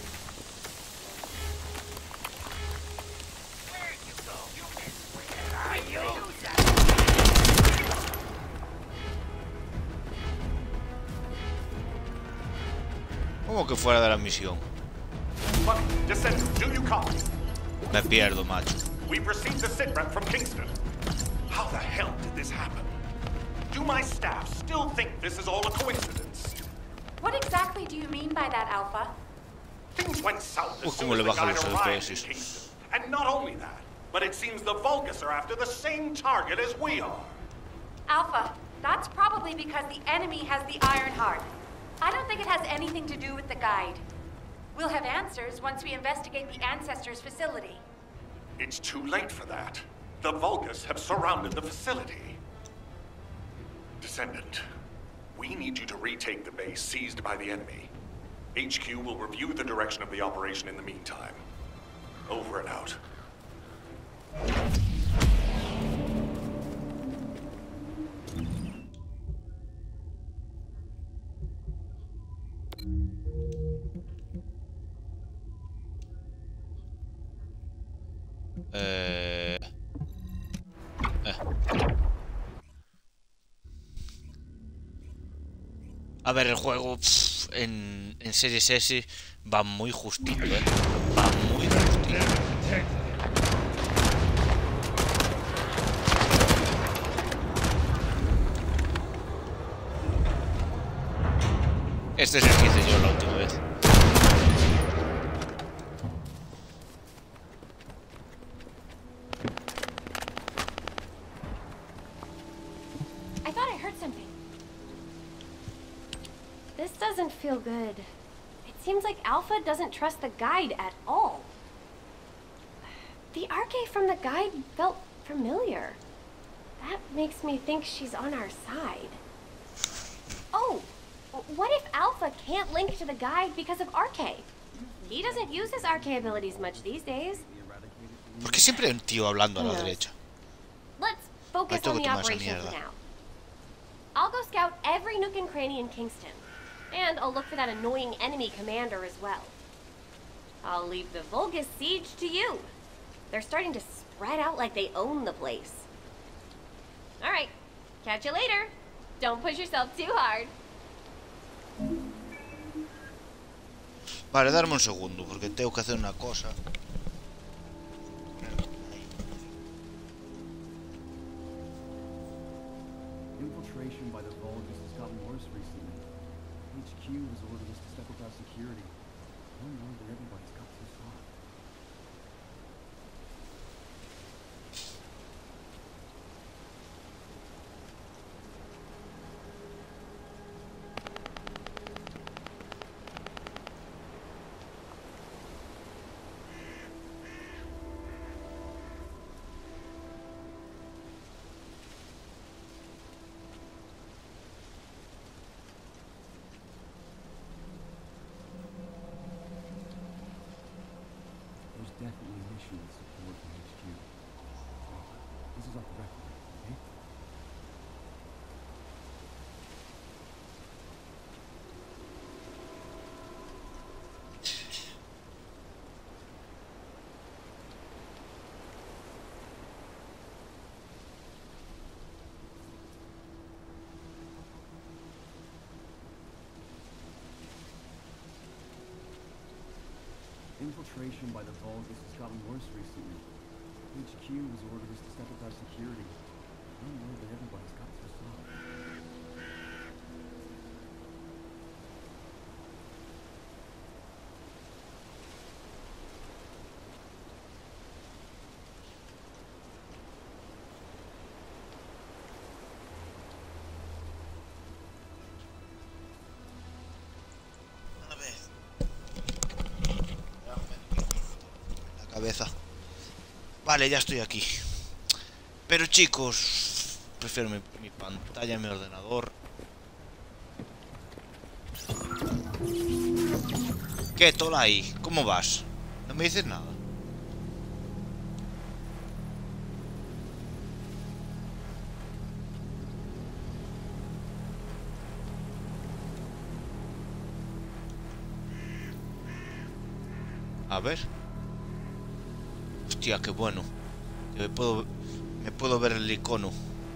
Como que fuera de la misión. Descendant, do you copy? Me pierdo, macho. We've received a sitrep from Kingston. How the hell did this happen? Do my staff still think this is all a coincidence? What exactly do you mean by that, Alpha? Things went south as Uf, soon cómo as le the bajan guide los arrived in F P S. Kingston. And not only that, but it seems the Vulgus are after the same target as we are. Alpha, that's probably because the enemy has the Iron Heart. I don't think it has anything to do with the guide. We'll have answers once we investigate the Ancestors' facility. It's too late for that. The Vulgus have surrounded the facility. Descendant, we need you to retake the base seized by the enemy. H Q will review the direction of the operation in the meantime. Over and out. Eh... Eh. A ver, el juego pff, en, en Series S va muy justito, ¿eh? Va muy justito. Este es el que hice yo la última vez. I thought I heard something. This doesn't feel good. It seems like Alpha doesn't trust the guide at all. The Arche from the guide felt familiar. That makes me think she's on our side. Oh, What if Alpha can't link to the guide because of R K? He doesn't use his R K abilities much these days. ¿Por qué siempre hay un tío hablando a la Yes. derecha? Let's focus tengo on the que tomar esa operation for mierda. now. I'll go scout every nook and cranny in Kingston. And I'll look for that annoying enemy commander as well. I'll leave the Vulgus siege to you. They're starting to spread out like they own the place. Alright, catch you later. Don't push yourself too hard. Vale, darme un segundo, porque tengo que hacer una cosa. Infiltration by the Vulgus has gotten worse recently. H Q has ordered us to step up our security. I don't know that everybody's got too far. There's definitely mission support from H Q. This is off the record, okay? Infiltration by the Vulgus has gotten worse recently. H Q has ordered us to step up our security. I don't know that everybody's got too far. A ver. La cabeza. Vale, ya estoy aquí. Pero chicos, prefiero mi, mi pantalla, mi ordenador. ¿Qué, Tolai? ¿Cómo vas? No me dices nada. A ver. Hostia, qué bueno. Que me puedo, me puedo ver el icono.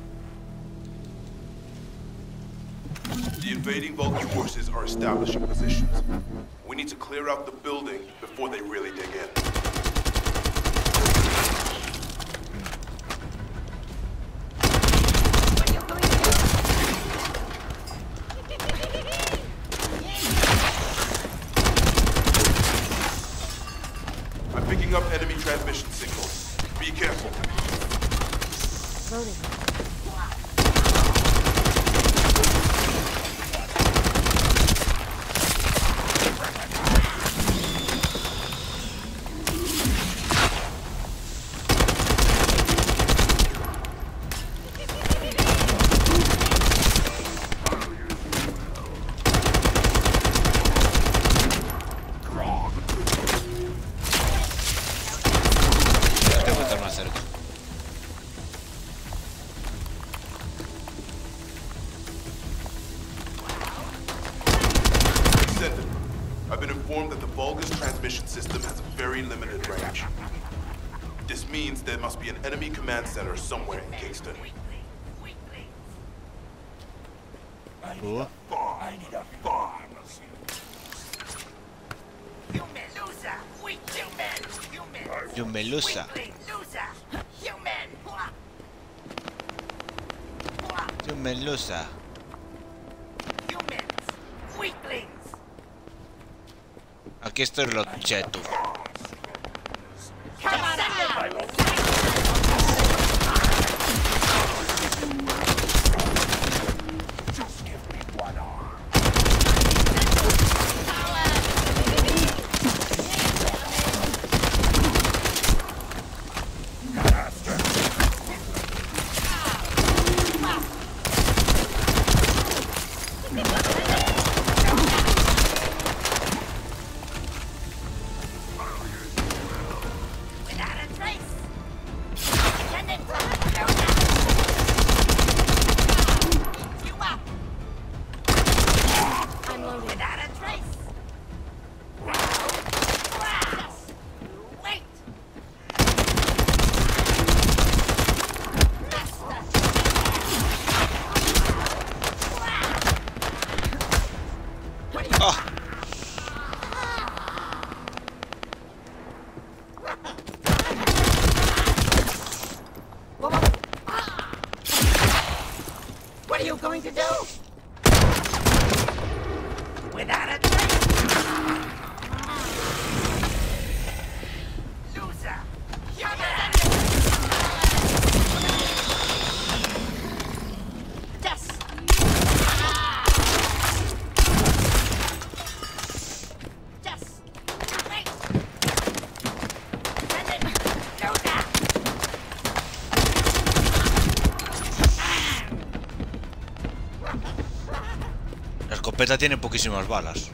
The invading Vulcan forces are establishing positions. We need to clear out the building before they really dig in. I'm picking up enemy transmission signals. Be careful. Loading. Tengo que estar más cerca. Descendant, I've been informed that the Vulgus transmission system has a very limited range. This means there must be an enemy command center somewhere in Kingston. Oh. I need a farm. Yo me lusa. Yo me lusa. Aquí estoy lo cheto. are you going to do? Without a drink? Loser! Yes! Yes! Wait! Send it! Loser! La escopeta tiene poquísimas balas.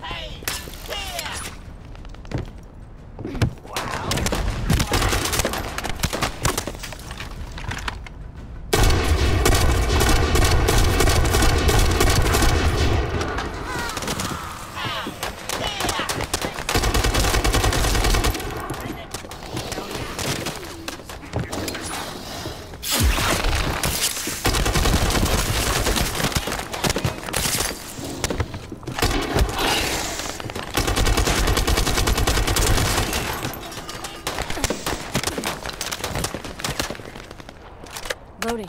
Loading.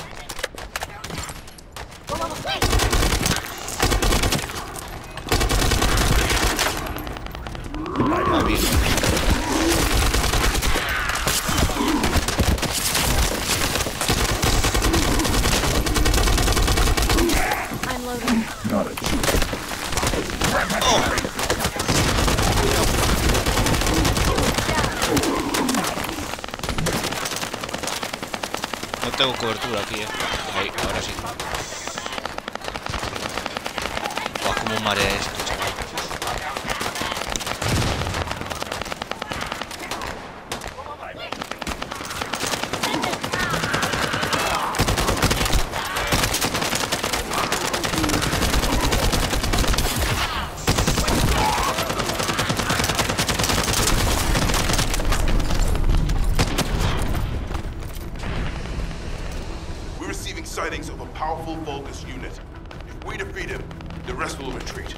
Va bien. I'm loading. Not a No tengo cobertura aquí, eh. Ahí, ahora sí. Buah, como marea esto, chaval. Sightings of a powerful Vulgus unit. If we defeat him, the rest will retreat.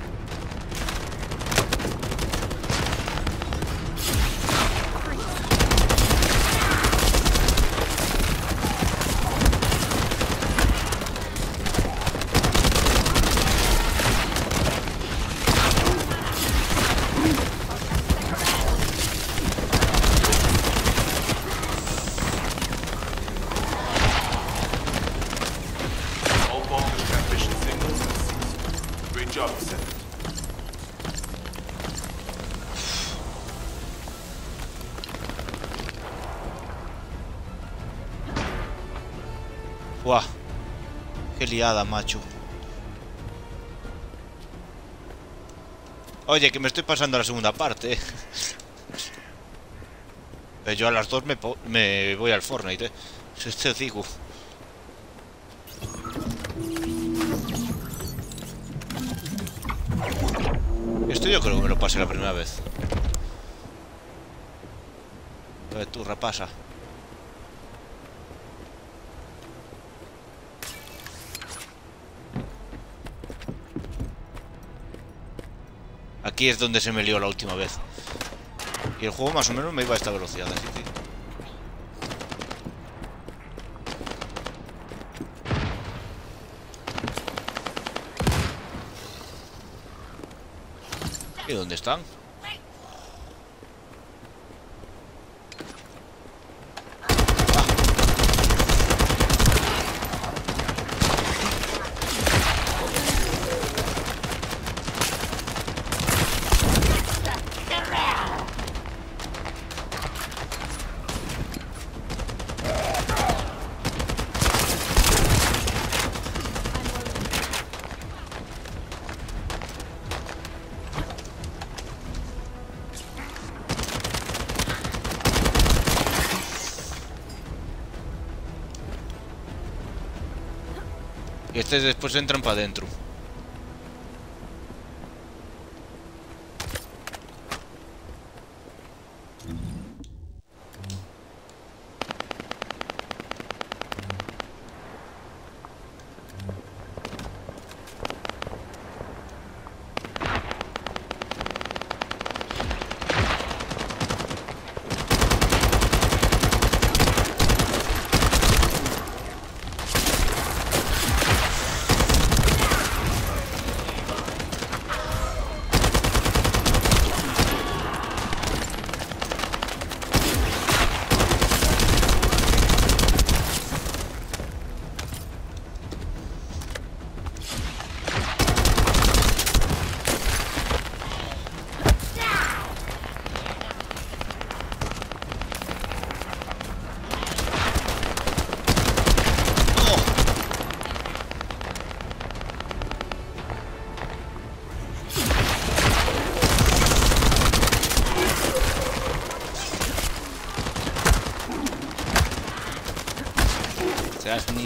Buah, qué liada, macho. Oye, que me estoy pasando a la segunda parte. Pero yo a las dos me, me voy al Fortnite, eh. Si te digo. Esto yo creo que me lo pasé la primera vez. A ver, tú, repasa. Aquí es donde se me lió la última vez. Y el juego más o menos me iba a esta velocidad, así que... ¿Y dónde están? Y este después entran para adentro.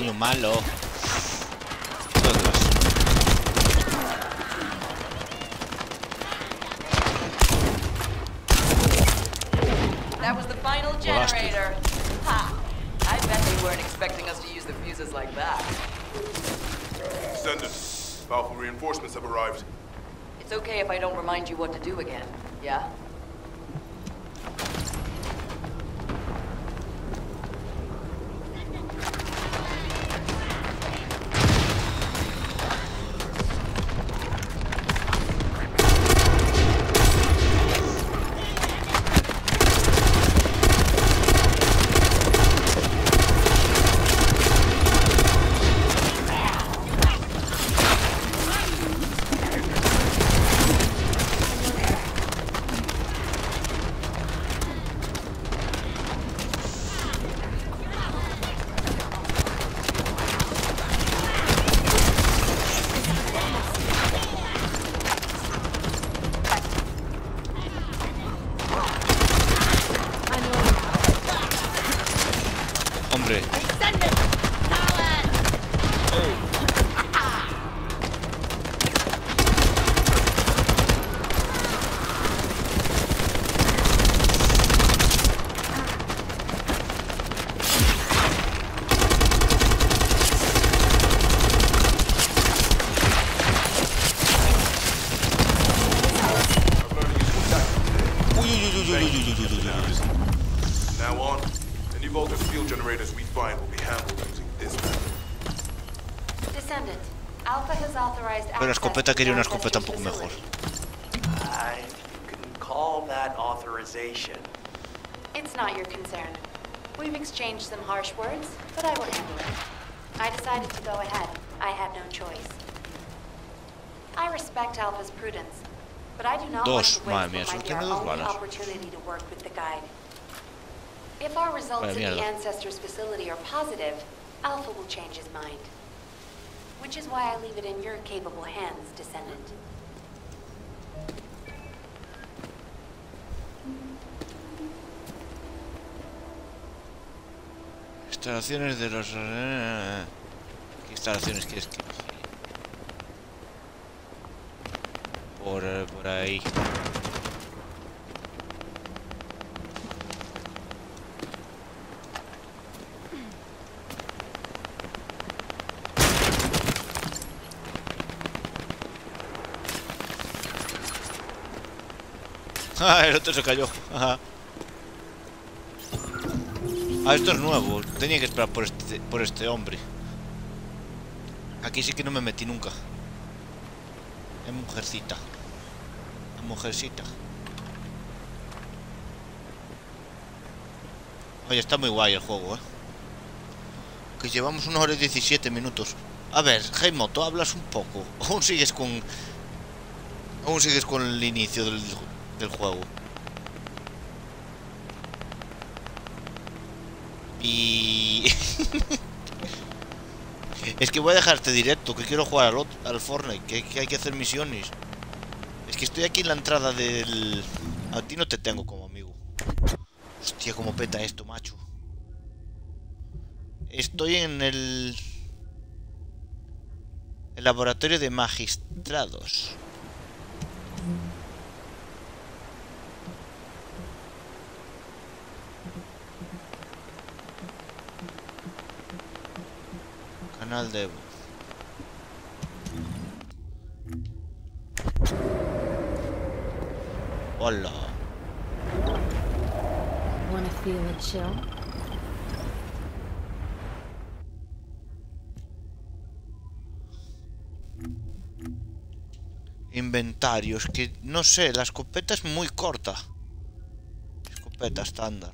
niño malo. That was the final generator. Ha! I bet they weren't expecting us to use the fuses like that. Descendants, powerful reinforcements have arrived. It's okay if I don't remind you what to do again, yeah? Hombre. Now on, any voltage field generators we find will be handled using this method. Descendant, Alpha has authorized Pero la escopeta quería una escopeta un poco mejor. I can call that authorization. It's not your concern. We've exchanged some harsh words, but I will handle it. I decided to go ahead. I had no choice. I respect Alpha's prudence, but I do not want Dos, to madre waste mía, what solo might be our tiene dos only balas. opportunity to work with the guide. If our results Vaya in the mierda. Ancestors facility are positive, Alpha will change his mind. Which is why I leave it in your capable hands, Descendant. Instalaciones de los... ¿Qué instalaciones quieres que...? Por, por ahí. Ah, el otro se cayó. Ajá. Ah, esto es nuevo. Tenía que esperar por este, por este hombre. Aquí sí que no me metí nunca. Es mujercita. Es mujercita. Oye, está muy guay el juego, eh. Que llevamos una hora y diecisiete minutos. A ver, Jaimo, tú hablas un poco. Aún sigues con... Aún sigues con el inicio del, del juego. Y... es que voy a dejarte directo, que quiero jugar al, otro, al Fortnite, que, que hay que hacer misiones. Es que estoy aquí en la entrada del... A ti no te tengo como amigo. Hostia, cómo peta esto, macho. Estoy en el... El laboratorio de magistrados. Canal de... Hola. Wanna feel a chill? Inventarios, que no sé, la escopeta es muy corta. Escopeta estándar.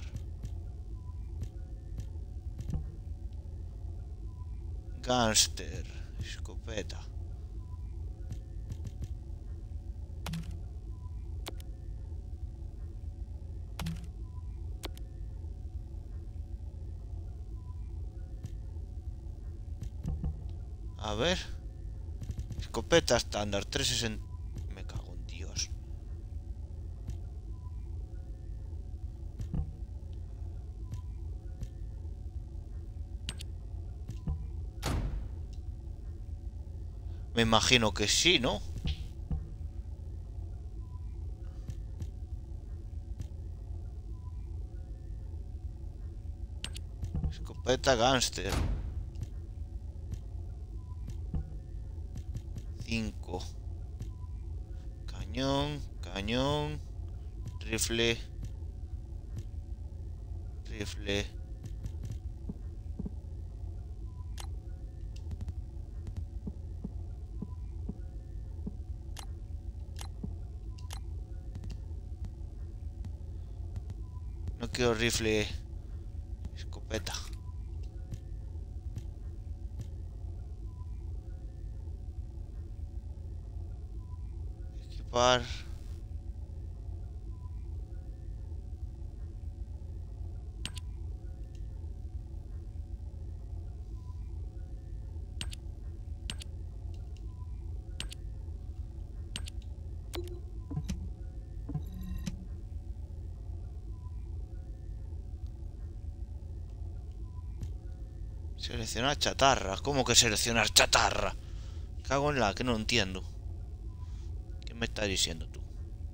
Gangster, escopeta. A ver. Escopeta estándar, trescientos sesenta. Me cago en Dios. Me imagino que sí, ¿no? Escopeta gánster. cinco. Cañón, cañón, rifle, rifle. No quiero rifle, escopeta. Equipar. Seleccionar chatarra. ¿Cómo que seleccionar chatarra? Cago en la que no entiendo. ¿Qué me estás diciendo tú?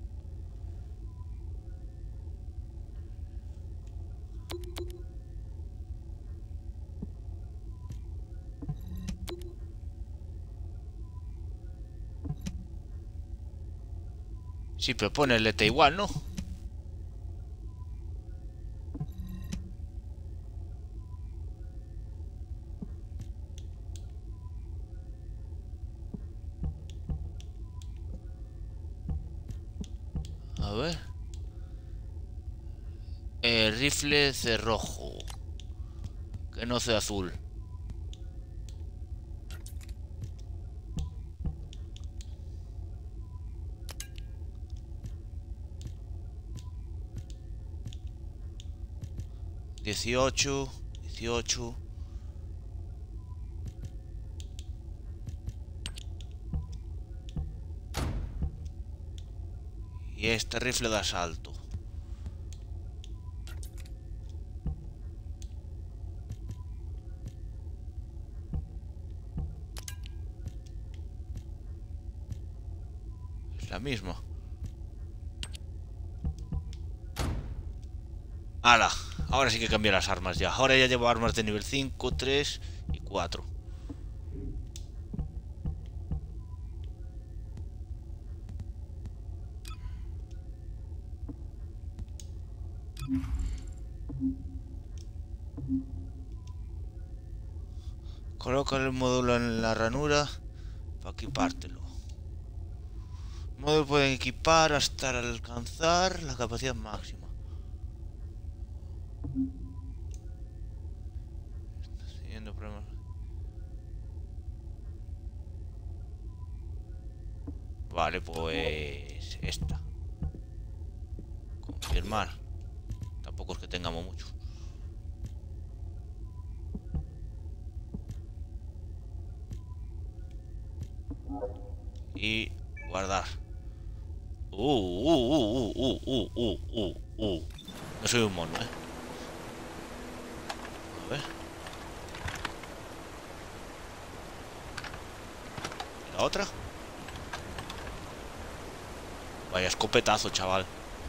Sí, pero pone el L T igual, ¿no? A ver. El rifle cerrojo. Que no sea azul. Dieciocho. Dieciocho. Y este rifle de asalto. Es la misma. ¡Hala! Ahora sí que cambié las armas ya. Ahora ya llevo armas de nivel cinco, tres y cuatro. Coloca el módulo en la ranura para equipártelo. El módulo puede equipar hasta alcanzar la capacidad máxima. Está siguiendo problemas. Vale, pues esta. Confirmar. Tampoco es que tengamos mucho. Y guardar. Uh, uh, uh, uh, uh, uh, uh, uh. No soy un mono, eh. A ver. ¿La otra? Vaya escopetazo, chaval.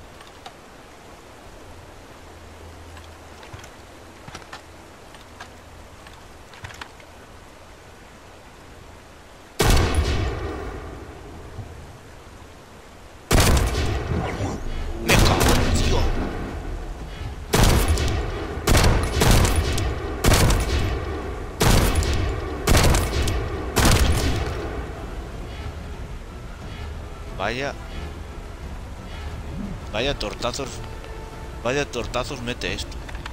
Vaya. Vaya tortazos. Vaya tortazos mete esto.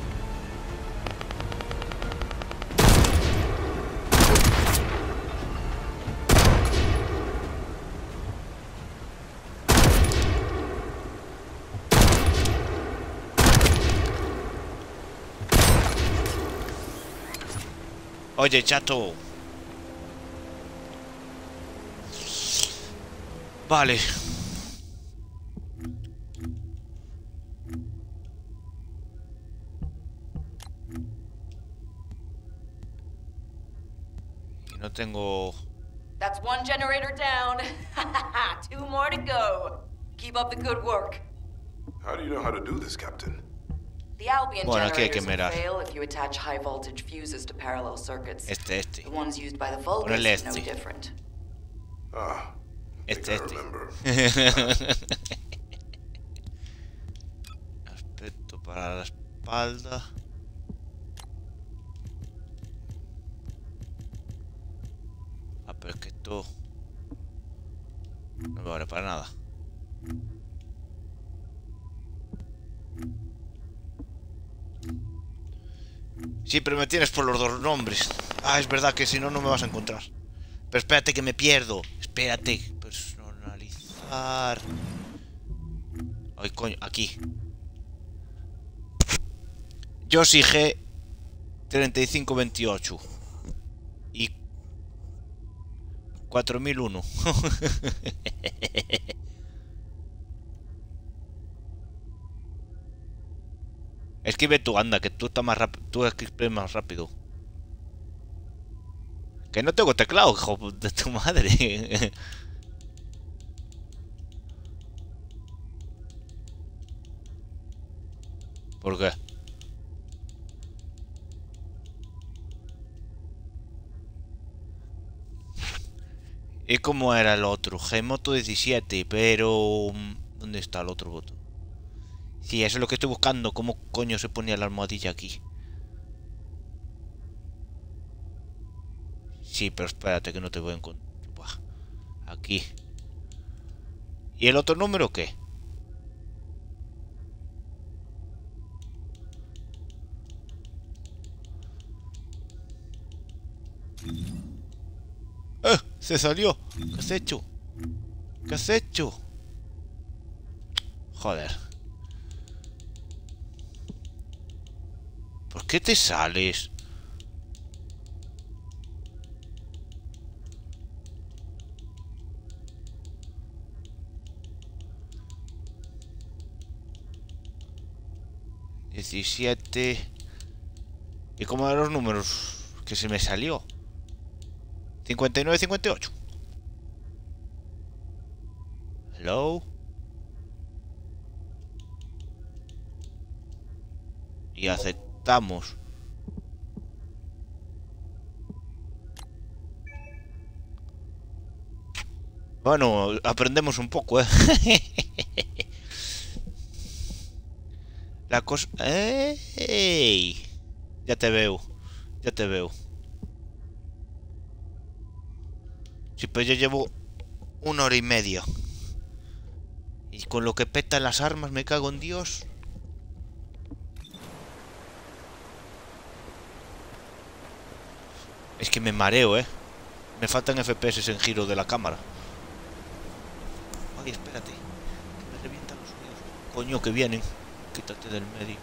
Oye, chato. Vale. Y no tengo That's one generator down. Two more to go. Keep up the good work. How do you know how to do this, Captain? The Albion Bueno, aquí hay que generators will mirar. fail if you attach high voltage fuses to parallel circuits. Este, este. The ones used by the Vulgus Ponele are no este. different. Ah, Este, I este. remember. Aspecto para la espalda. Ah, pero es que esto no me vale para nada. Sí, pero me tienes por los dos nombres. Ah, es verdad que si no, no me vas a encontrar. Pero espérate que me pierdo. Espérate. Personalizar. Ay, coño, aquí. Yoshi G treinta y cinco veintiocho. Y cuatro mil uno. Escribe tú, anda, que tú estás más rápido. Tú escribes más rápido. Que no tengo teclado, hijo de tu madre. ¿Por qué? ¿Y cómo era el otro? Gmoto diecisiete, pero... ¿dónde está el otro botón? Sí, eso es lo que estoy buscando. ¿Cómo coño se ponía la almohadilla aquí? Sí, pero espérate que no te voy a encontrar. Aquí. ¿Y el otro número qué? ¡Eh! ¡Se salió! ¿Qué has hecho? ¿Qué has hecho? Joder. ¿Por qué te sales? diecisiete. ¿Y cómo eran los números? Que se me salió. cincuenta y nueve, cincuenta y ocho. Hello. Y aceptamos. Bueno, aprendemos un poco, ¿eh? La cosa... ¡Ey! Ya te veo. Ya te veo. Sí, pues yo llevo una hora y media. Y con lo que petan las armas, me cago en Dios. Es que me mareo, ¿eh? Me faltan F P S en giro de la cámara. Ay, espérate. Que me revientan los oídos. Coño, que vienen. Quítate del medio.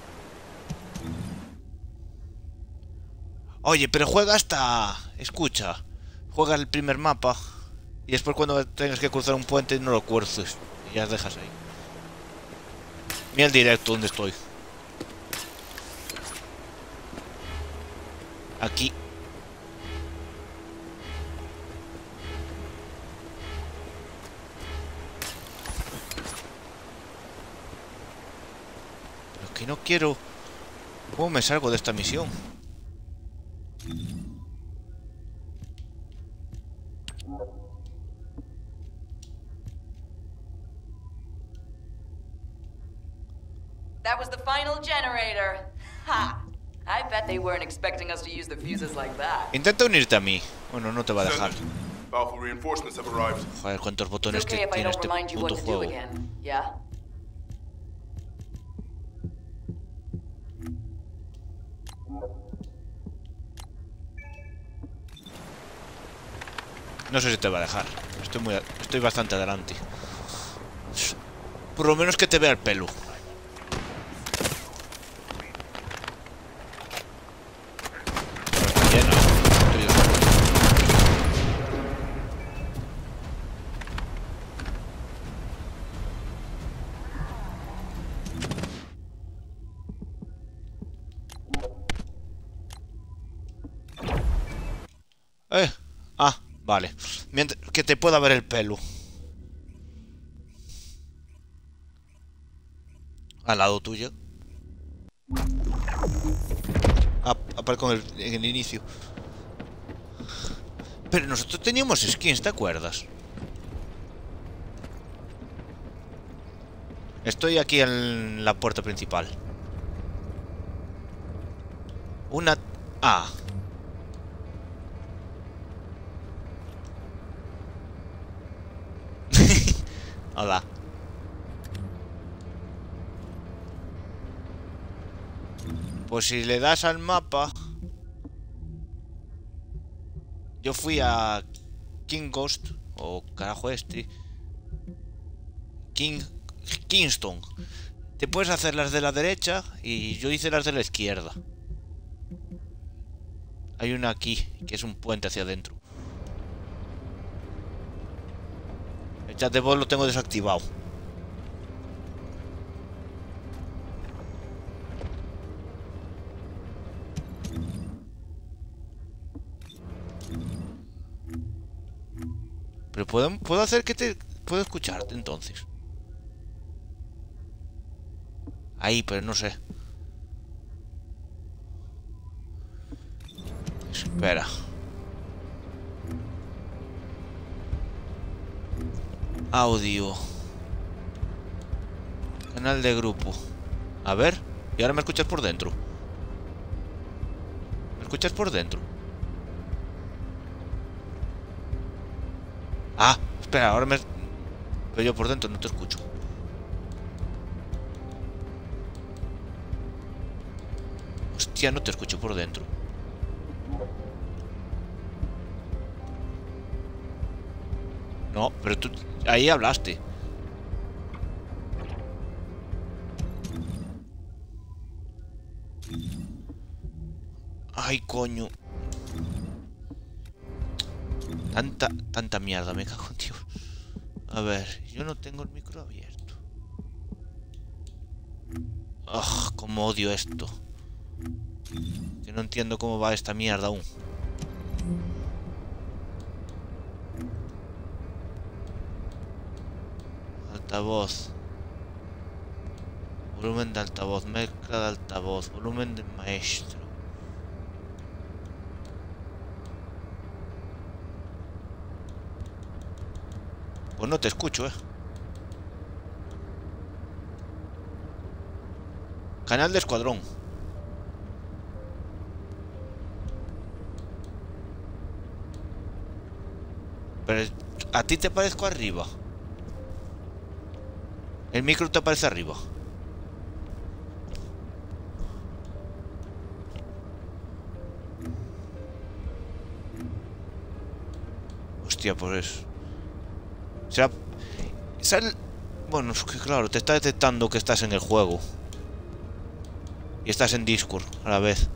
Oye, pero juega hasta... Escucha. Juega el primer mapa. Y después cuando tengas que cruzar un puente no lo cruces. Y ya dejas ahí. Mira el directo donde estoy. Aquí. Pero que no quiero... ¿Cómo me salgo de esta misión? That was the final generator. Ha! I bet they weren't expecting us to use the fuses like that. Intenta unirte a mí. Bueno, no te va a dejar. Powerful reinforcements have arrived. Joder, cuántos botones It's okay if I tiene don't este remind you what puto to do juego. again, yeah? No sé si te va a dejar. Estoy muy, estoy bastante adelante. Por lo menos que te vea el pelo. Está lleno. Estoy yo solo. Eh. Ah. Vale. Mientras que te pueda ver el pelo. Al lado tuyo. Ah, aparezco en el, en el inicio. Pero nosotros teníamos skins, ¿te acuerdas? Estoy aquí en la puerta principal. Una... Ah. Hola. Pues si le das al mapa... Yo fui a King Ghost, o carajo este, King Kingston. Te puedes hacer las de la derecha y yo hice las de la izquierda. Hay una aquí, que es un puente hacia adentro. El chat de voz lo tengo desactivado. Pero puedo, puedo hacer que te... Puedo escucharte entonces. Ahí, pero no sé. Espera. Audio. Canal de grupo. A ver. Y ahora me escuchas por dentro. ¿Me escuchas por dentro? Ah, espera, ahora me... Pero yo por dentro no te escucho. Hostia, no te escucho por dentro. No, pero tú... Ahí hablaste. Ay, coño. Tanta, tanta mierda, me cago en tío. A ver, yo no tengo el micro abierto. Ugh, cómo odio esto. Que no entiendo cómo va esta mierda aún. Altavoz. Volumen de altavoz, mezcla de altavoz, volumen del maestro. Pues no te escucho, eh. Canal de escuadrón. Pero a ti te parezco arriba. El micro te aparece arriba. Hostia, por eso. O sea, sale... Bueno, es que claro, te está detectando que estás en el juego. Y estás en Discord a la vez.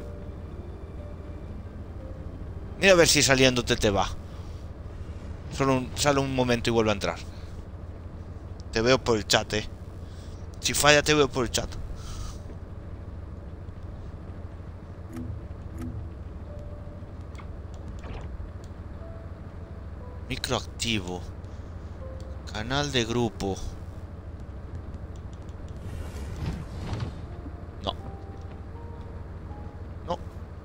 Mira a ver si saliéndote te va. Solo un, sale un momento y vuelve a entrar. Te veo por el chat, eh. Si falla te veo por el chat. Micro activo. Canal de grupo. No. No.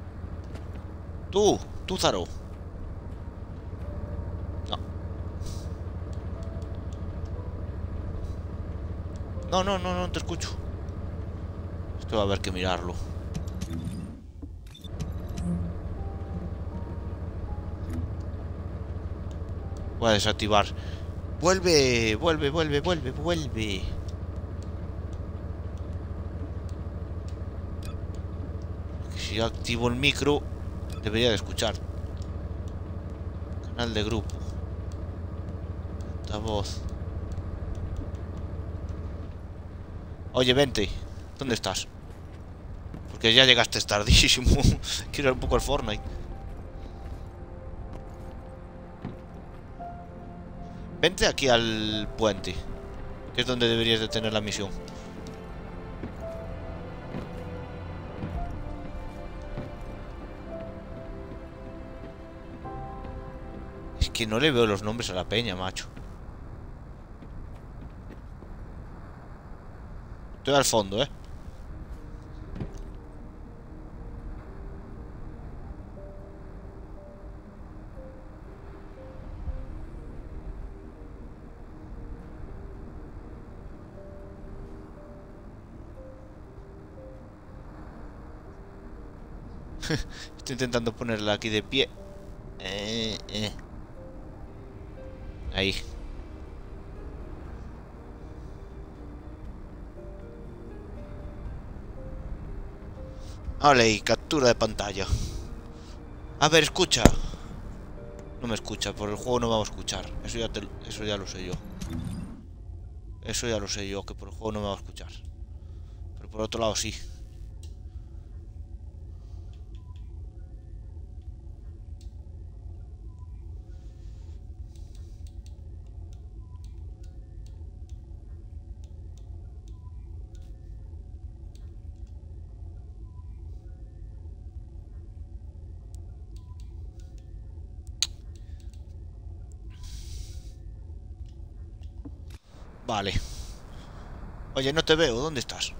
Tú, tú Zaro. No. No, no, no, no te escucho. Esto va a haber que mirarlo. Voy a desactivar. Vuelve, vuelve, vuelve, vuelve, vuelve. Si yo activo el micro, debería de escuchar. Canal de grupo. Altavoz. Oye, vente. ¿Dónde estás? Porque ya llegaste tardísimo. Quiero ir un poco al Fortnite. Vente aquí al puente, que es donde deberías de tener la misión. Que no le veo los nombres a la peña, macho. Estoy al fondo, ¿eh? Estoy intentando ponerla aquí de pie. Eh, eh. Ahí. Vale, y captura de pantalla. A ver, escucha. No me escucha, por el juego no vamos a escuchar. Eso ya, te, eso ya lo sé yo. Eso ya lo sé yo, que por el juego no me va a escuchar. Pero por otro lado sí. Vale. Oye, no te veo. ¿Dónde estás?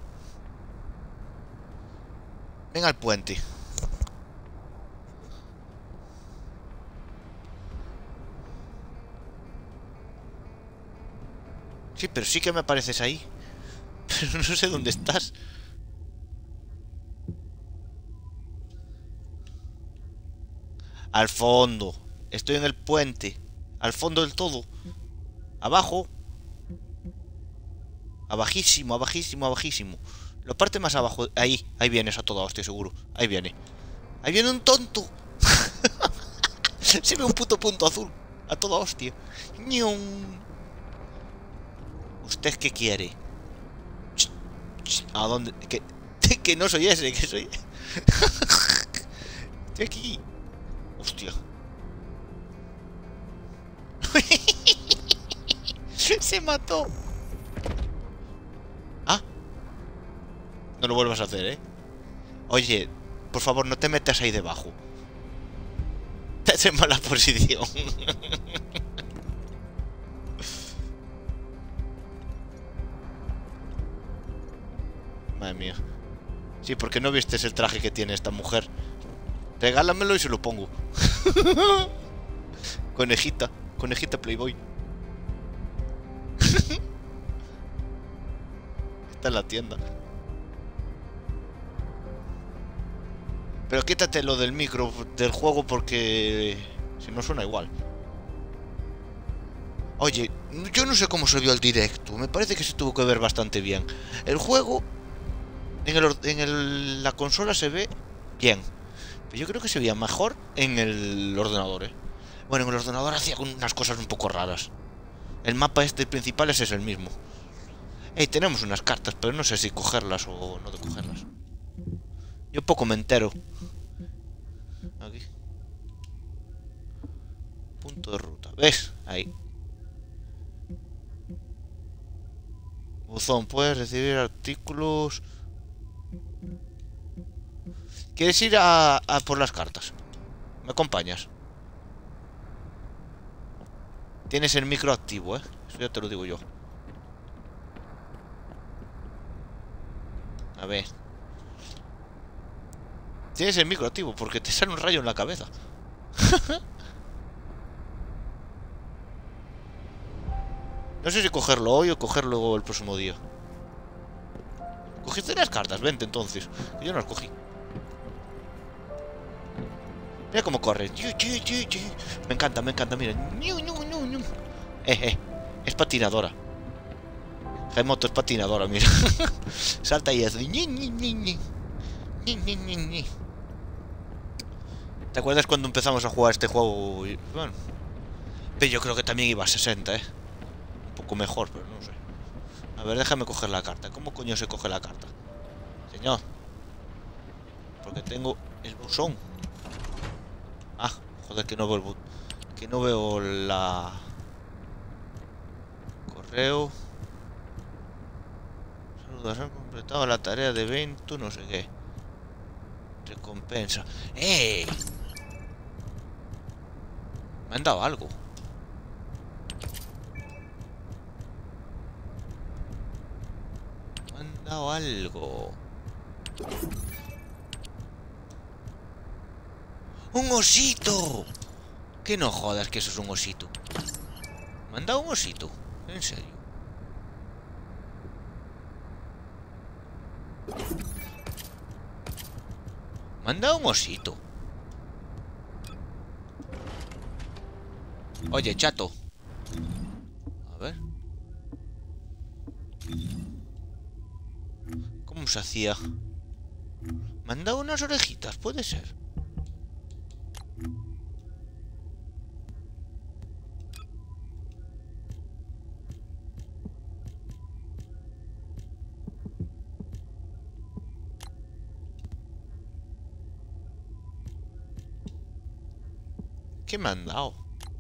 Ven al puente. Sí, pero sí que me apareces ahí. Pero no sé dónde estás. Al fondo. Estoy en el puente. Al fondo del todo. Abajo. Abajísimo, abajísimo, abajísimo. La parte más abajo. Ahí, ahí vienes a toda hostia, seguro. Ahí viene. Ahí viene un tonto. Se ve un puto punto azul. A toda hostia. ¡Ñum! ¿Usted qué quiere? ¿A dónde? Que, que no soy ese, que soy... Estoy aquí. Hostia. Se mató. Ah. No lo vuelvas a hacer, ¿eh? Oye, por favor, no te metas ahí debajo. Te hace mala posición. Madre mía. Sí, porque no vistes el traje que tiene esta mujer. Regálamelo y se lo pongo. Conejita, conejita Playboy. Está en la tienda. Pero quítate lo del micro del juego porque si no suena igual. Oye, yo no sé cómo se vio el directo. Me parece que se tuvo que ver bastante bien. El juego en, el, en el, la consola se ve bien. Pero yo creo que se veía mejor en el ordenador, ¿eh? Bueno, en el ordenador hacía unas cosas un poco raras. El mapa este principal ese es el mismo. Ey, tenemos unas cartas, pero no sé si cogerlas o no de cogerlas. Yo poco me entero. Aquí. Punto de ruta. ¿Ves? Ahí. Buzón, puedes recibir artículos. ¿Quieres ir a, a por las cartas? ¿Me acompañas? Tienes el micro activo, ¿eh? Eso ya te lo digo yo. A ver. Tienes el micro activo porque te sale un rayo en la cabeza. No sé si cogerlo hoy o cogerlo el próximo día. ¿Cogiste las cartas? Vente entonces. Yo no las cogí. Mira cómo corre. Me encanta, me encanta, mira. Eh, eh. Es patinadora. Gemoto es patinadora, mira. Salta y hace. ¿Te acuerdas cuando empezamos a jugar este juego? Bueno. Pero yo creo que también iba a sesenta, ¿eh? Un poco mejor, pero no sé. A ver, déjame coger la carta. ¿Cómo coño se coge la carta? Señor. Porque tengo el buzón. Ah, joder, que no veo el bu que no veo la... Correo. Saludos, han completado la tarea de evento, no sé qué. Recompensa. ¡Eh! Me han dado algo. mandado algo. ¡Un osito! Que no jodas que eso es un osito. Me han dado un osito. En serio. Me han dado un osito. Oye, chato. A ver. ¿Cómo se hacía? Me han dado unas orejitas, puede ser. ¿Qué me han dado?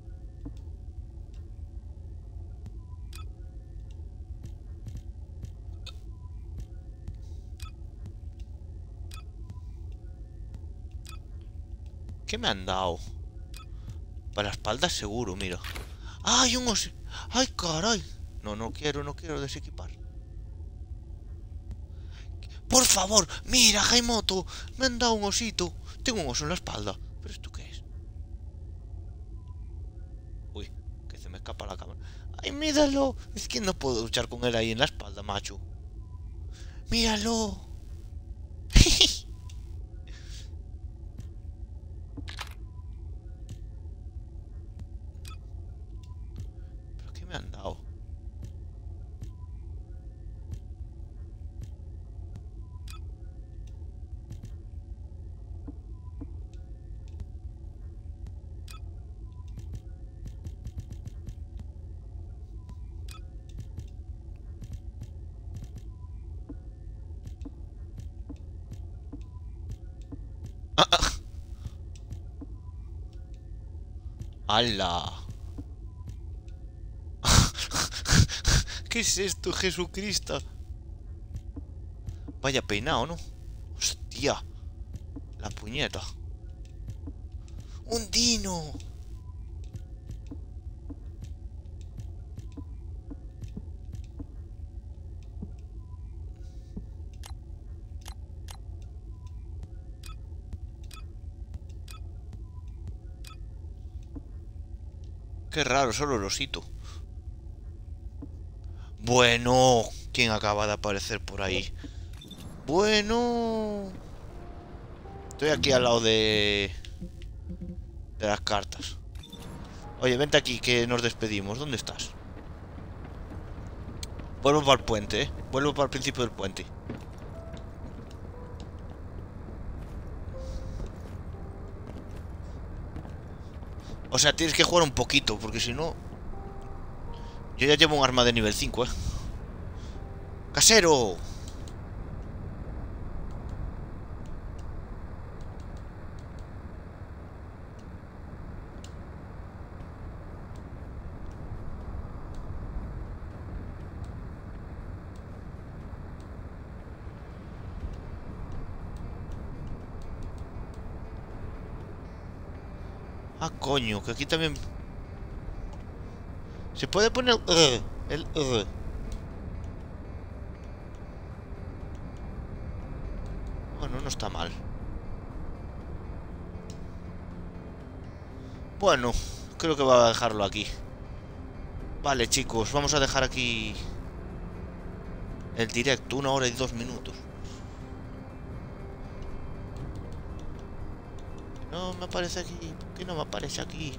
¿Qué me han dado? Para la espalda seguro, mira. ¡Ay, un osito! ¡Ay, caray! No, no quiero, no quiero desequipar. Por favor, mira, Jaimoto. Me han dado un osito. Tengo un oso en la espalda. ¿Pero esto qué es? Uy, que se me escapa la cámara. ¡Ay, míralo! Es que no puedo luchar con él ahí en la espalda, macho. ¡Míralo! ¿Pero qué me han dado? ¡Hala! ¿Qué es esto, Jesucristo? Vaya peinado, ¿no? ¡Hostia! La puñeta. ¡Un dino! Qué raro, solo el osito. Bueno, ¿quién acaba de aparecer por ahí? Bueno. Estoy aquí al lado de... de las cartas. Oye, vente aquí, que nos despedimos. ¿Dónde estás? Vuelvo para el puente, ¿eh? Vuelvo para el principio del puente. O sea, tienes que jugar un poquito, porque si no... Yo ya llevo un arma de nivel cinco, ¿eh? ¡Casero! Ah, coño, que aquí también... Se puede poner uh, el uh. Bueno, no está mal. Bueno, creo que va a dejarlo aquí. Vale, chicos, vamos a dejar aquí el directo, una hora y dos minutos. No me aparece aquí. ¿Por qué no me aparece aquí?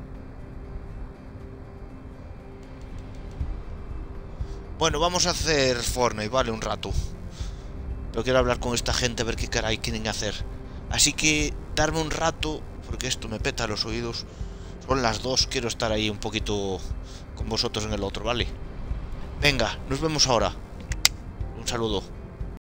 Bueno, vamos a hacer Fortnite, vale, un rato. Pero quiero hablar con esta gente, a ver qué caray quieren hacer. Así que darme un rato, porque esto me peta los oídos. Son las dos, quiero estar ahí un poquito con vosotros en el otro, ¿vale? Venga, nos vemos ahora. Un saludo.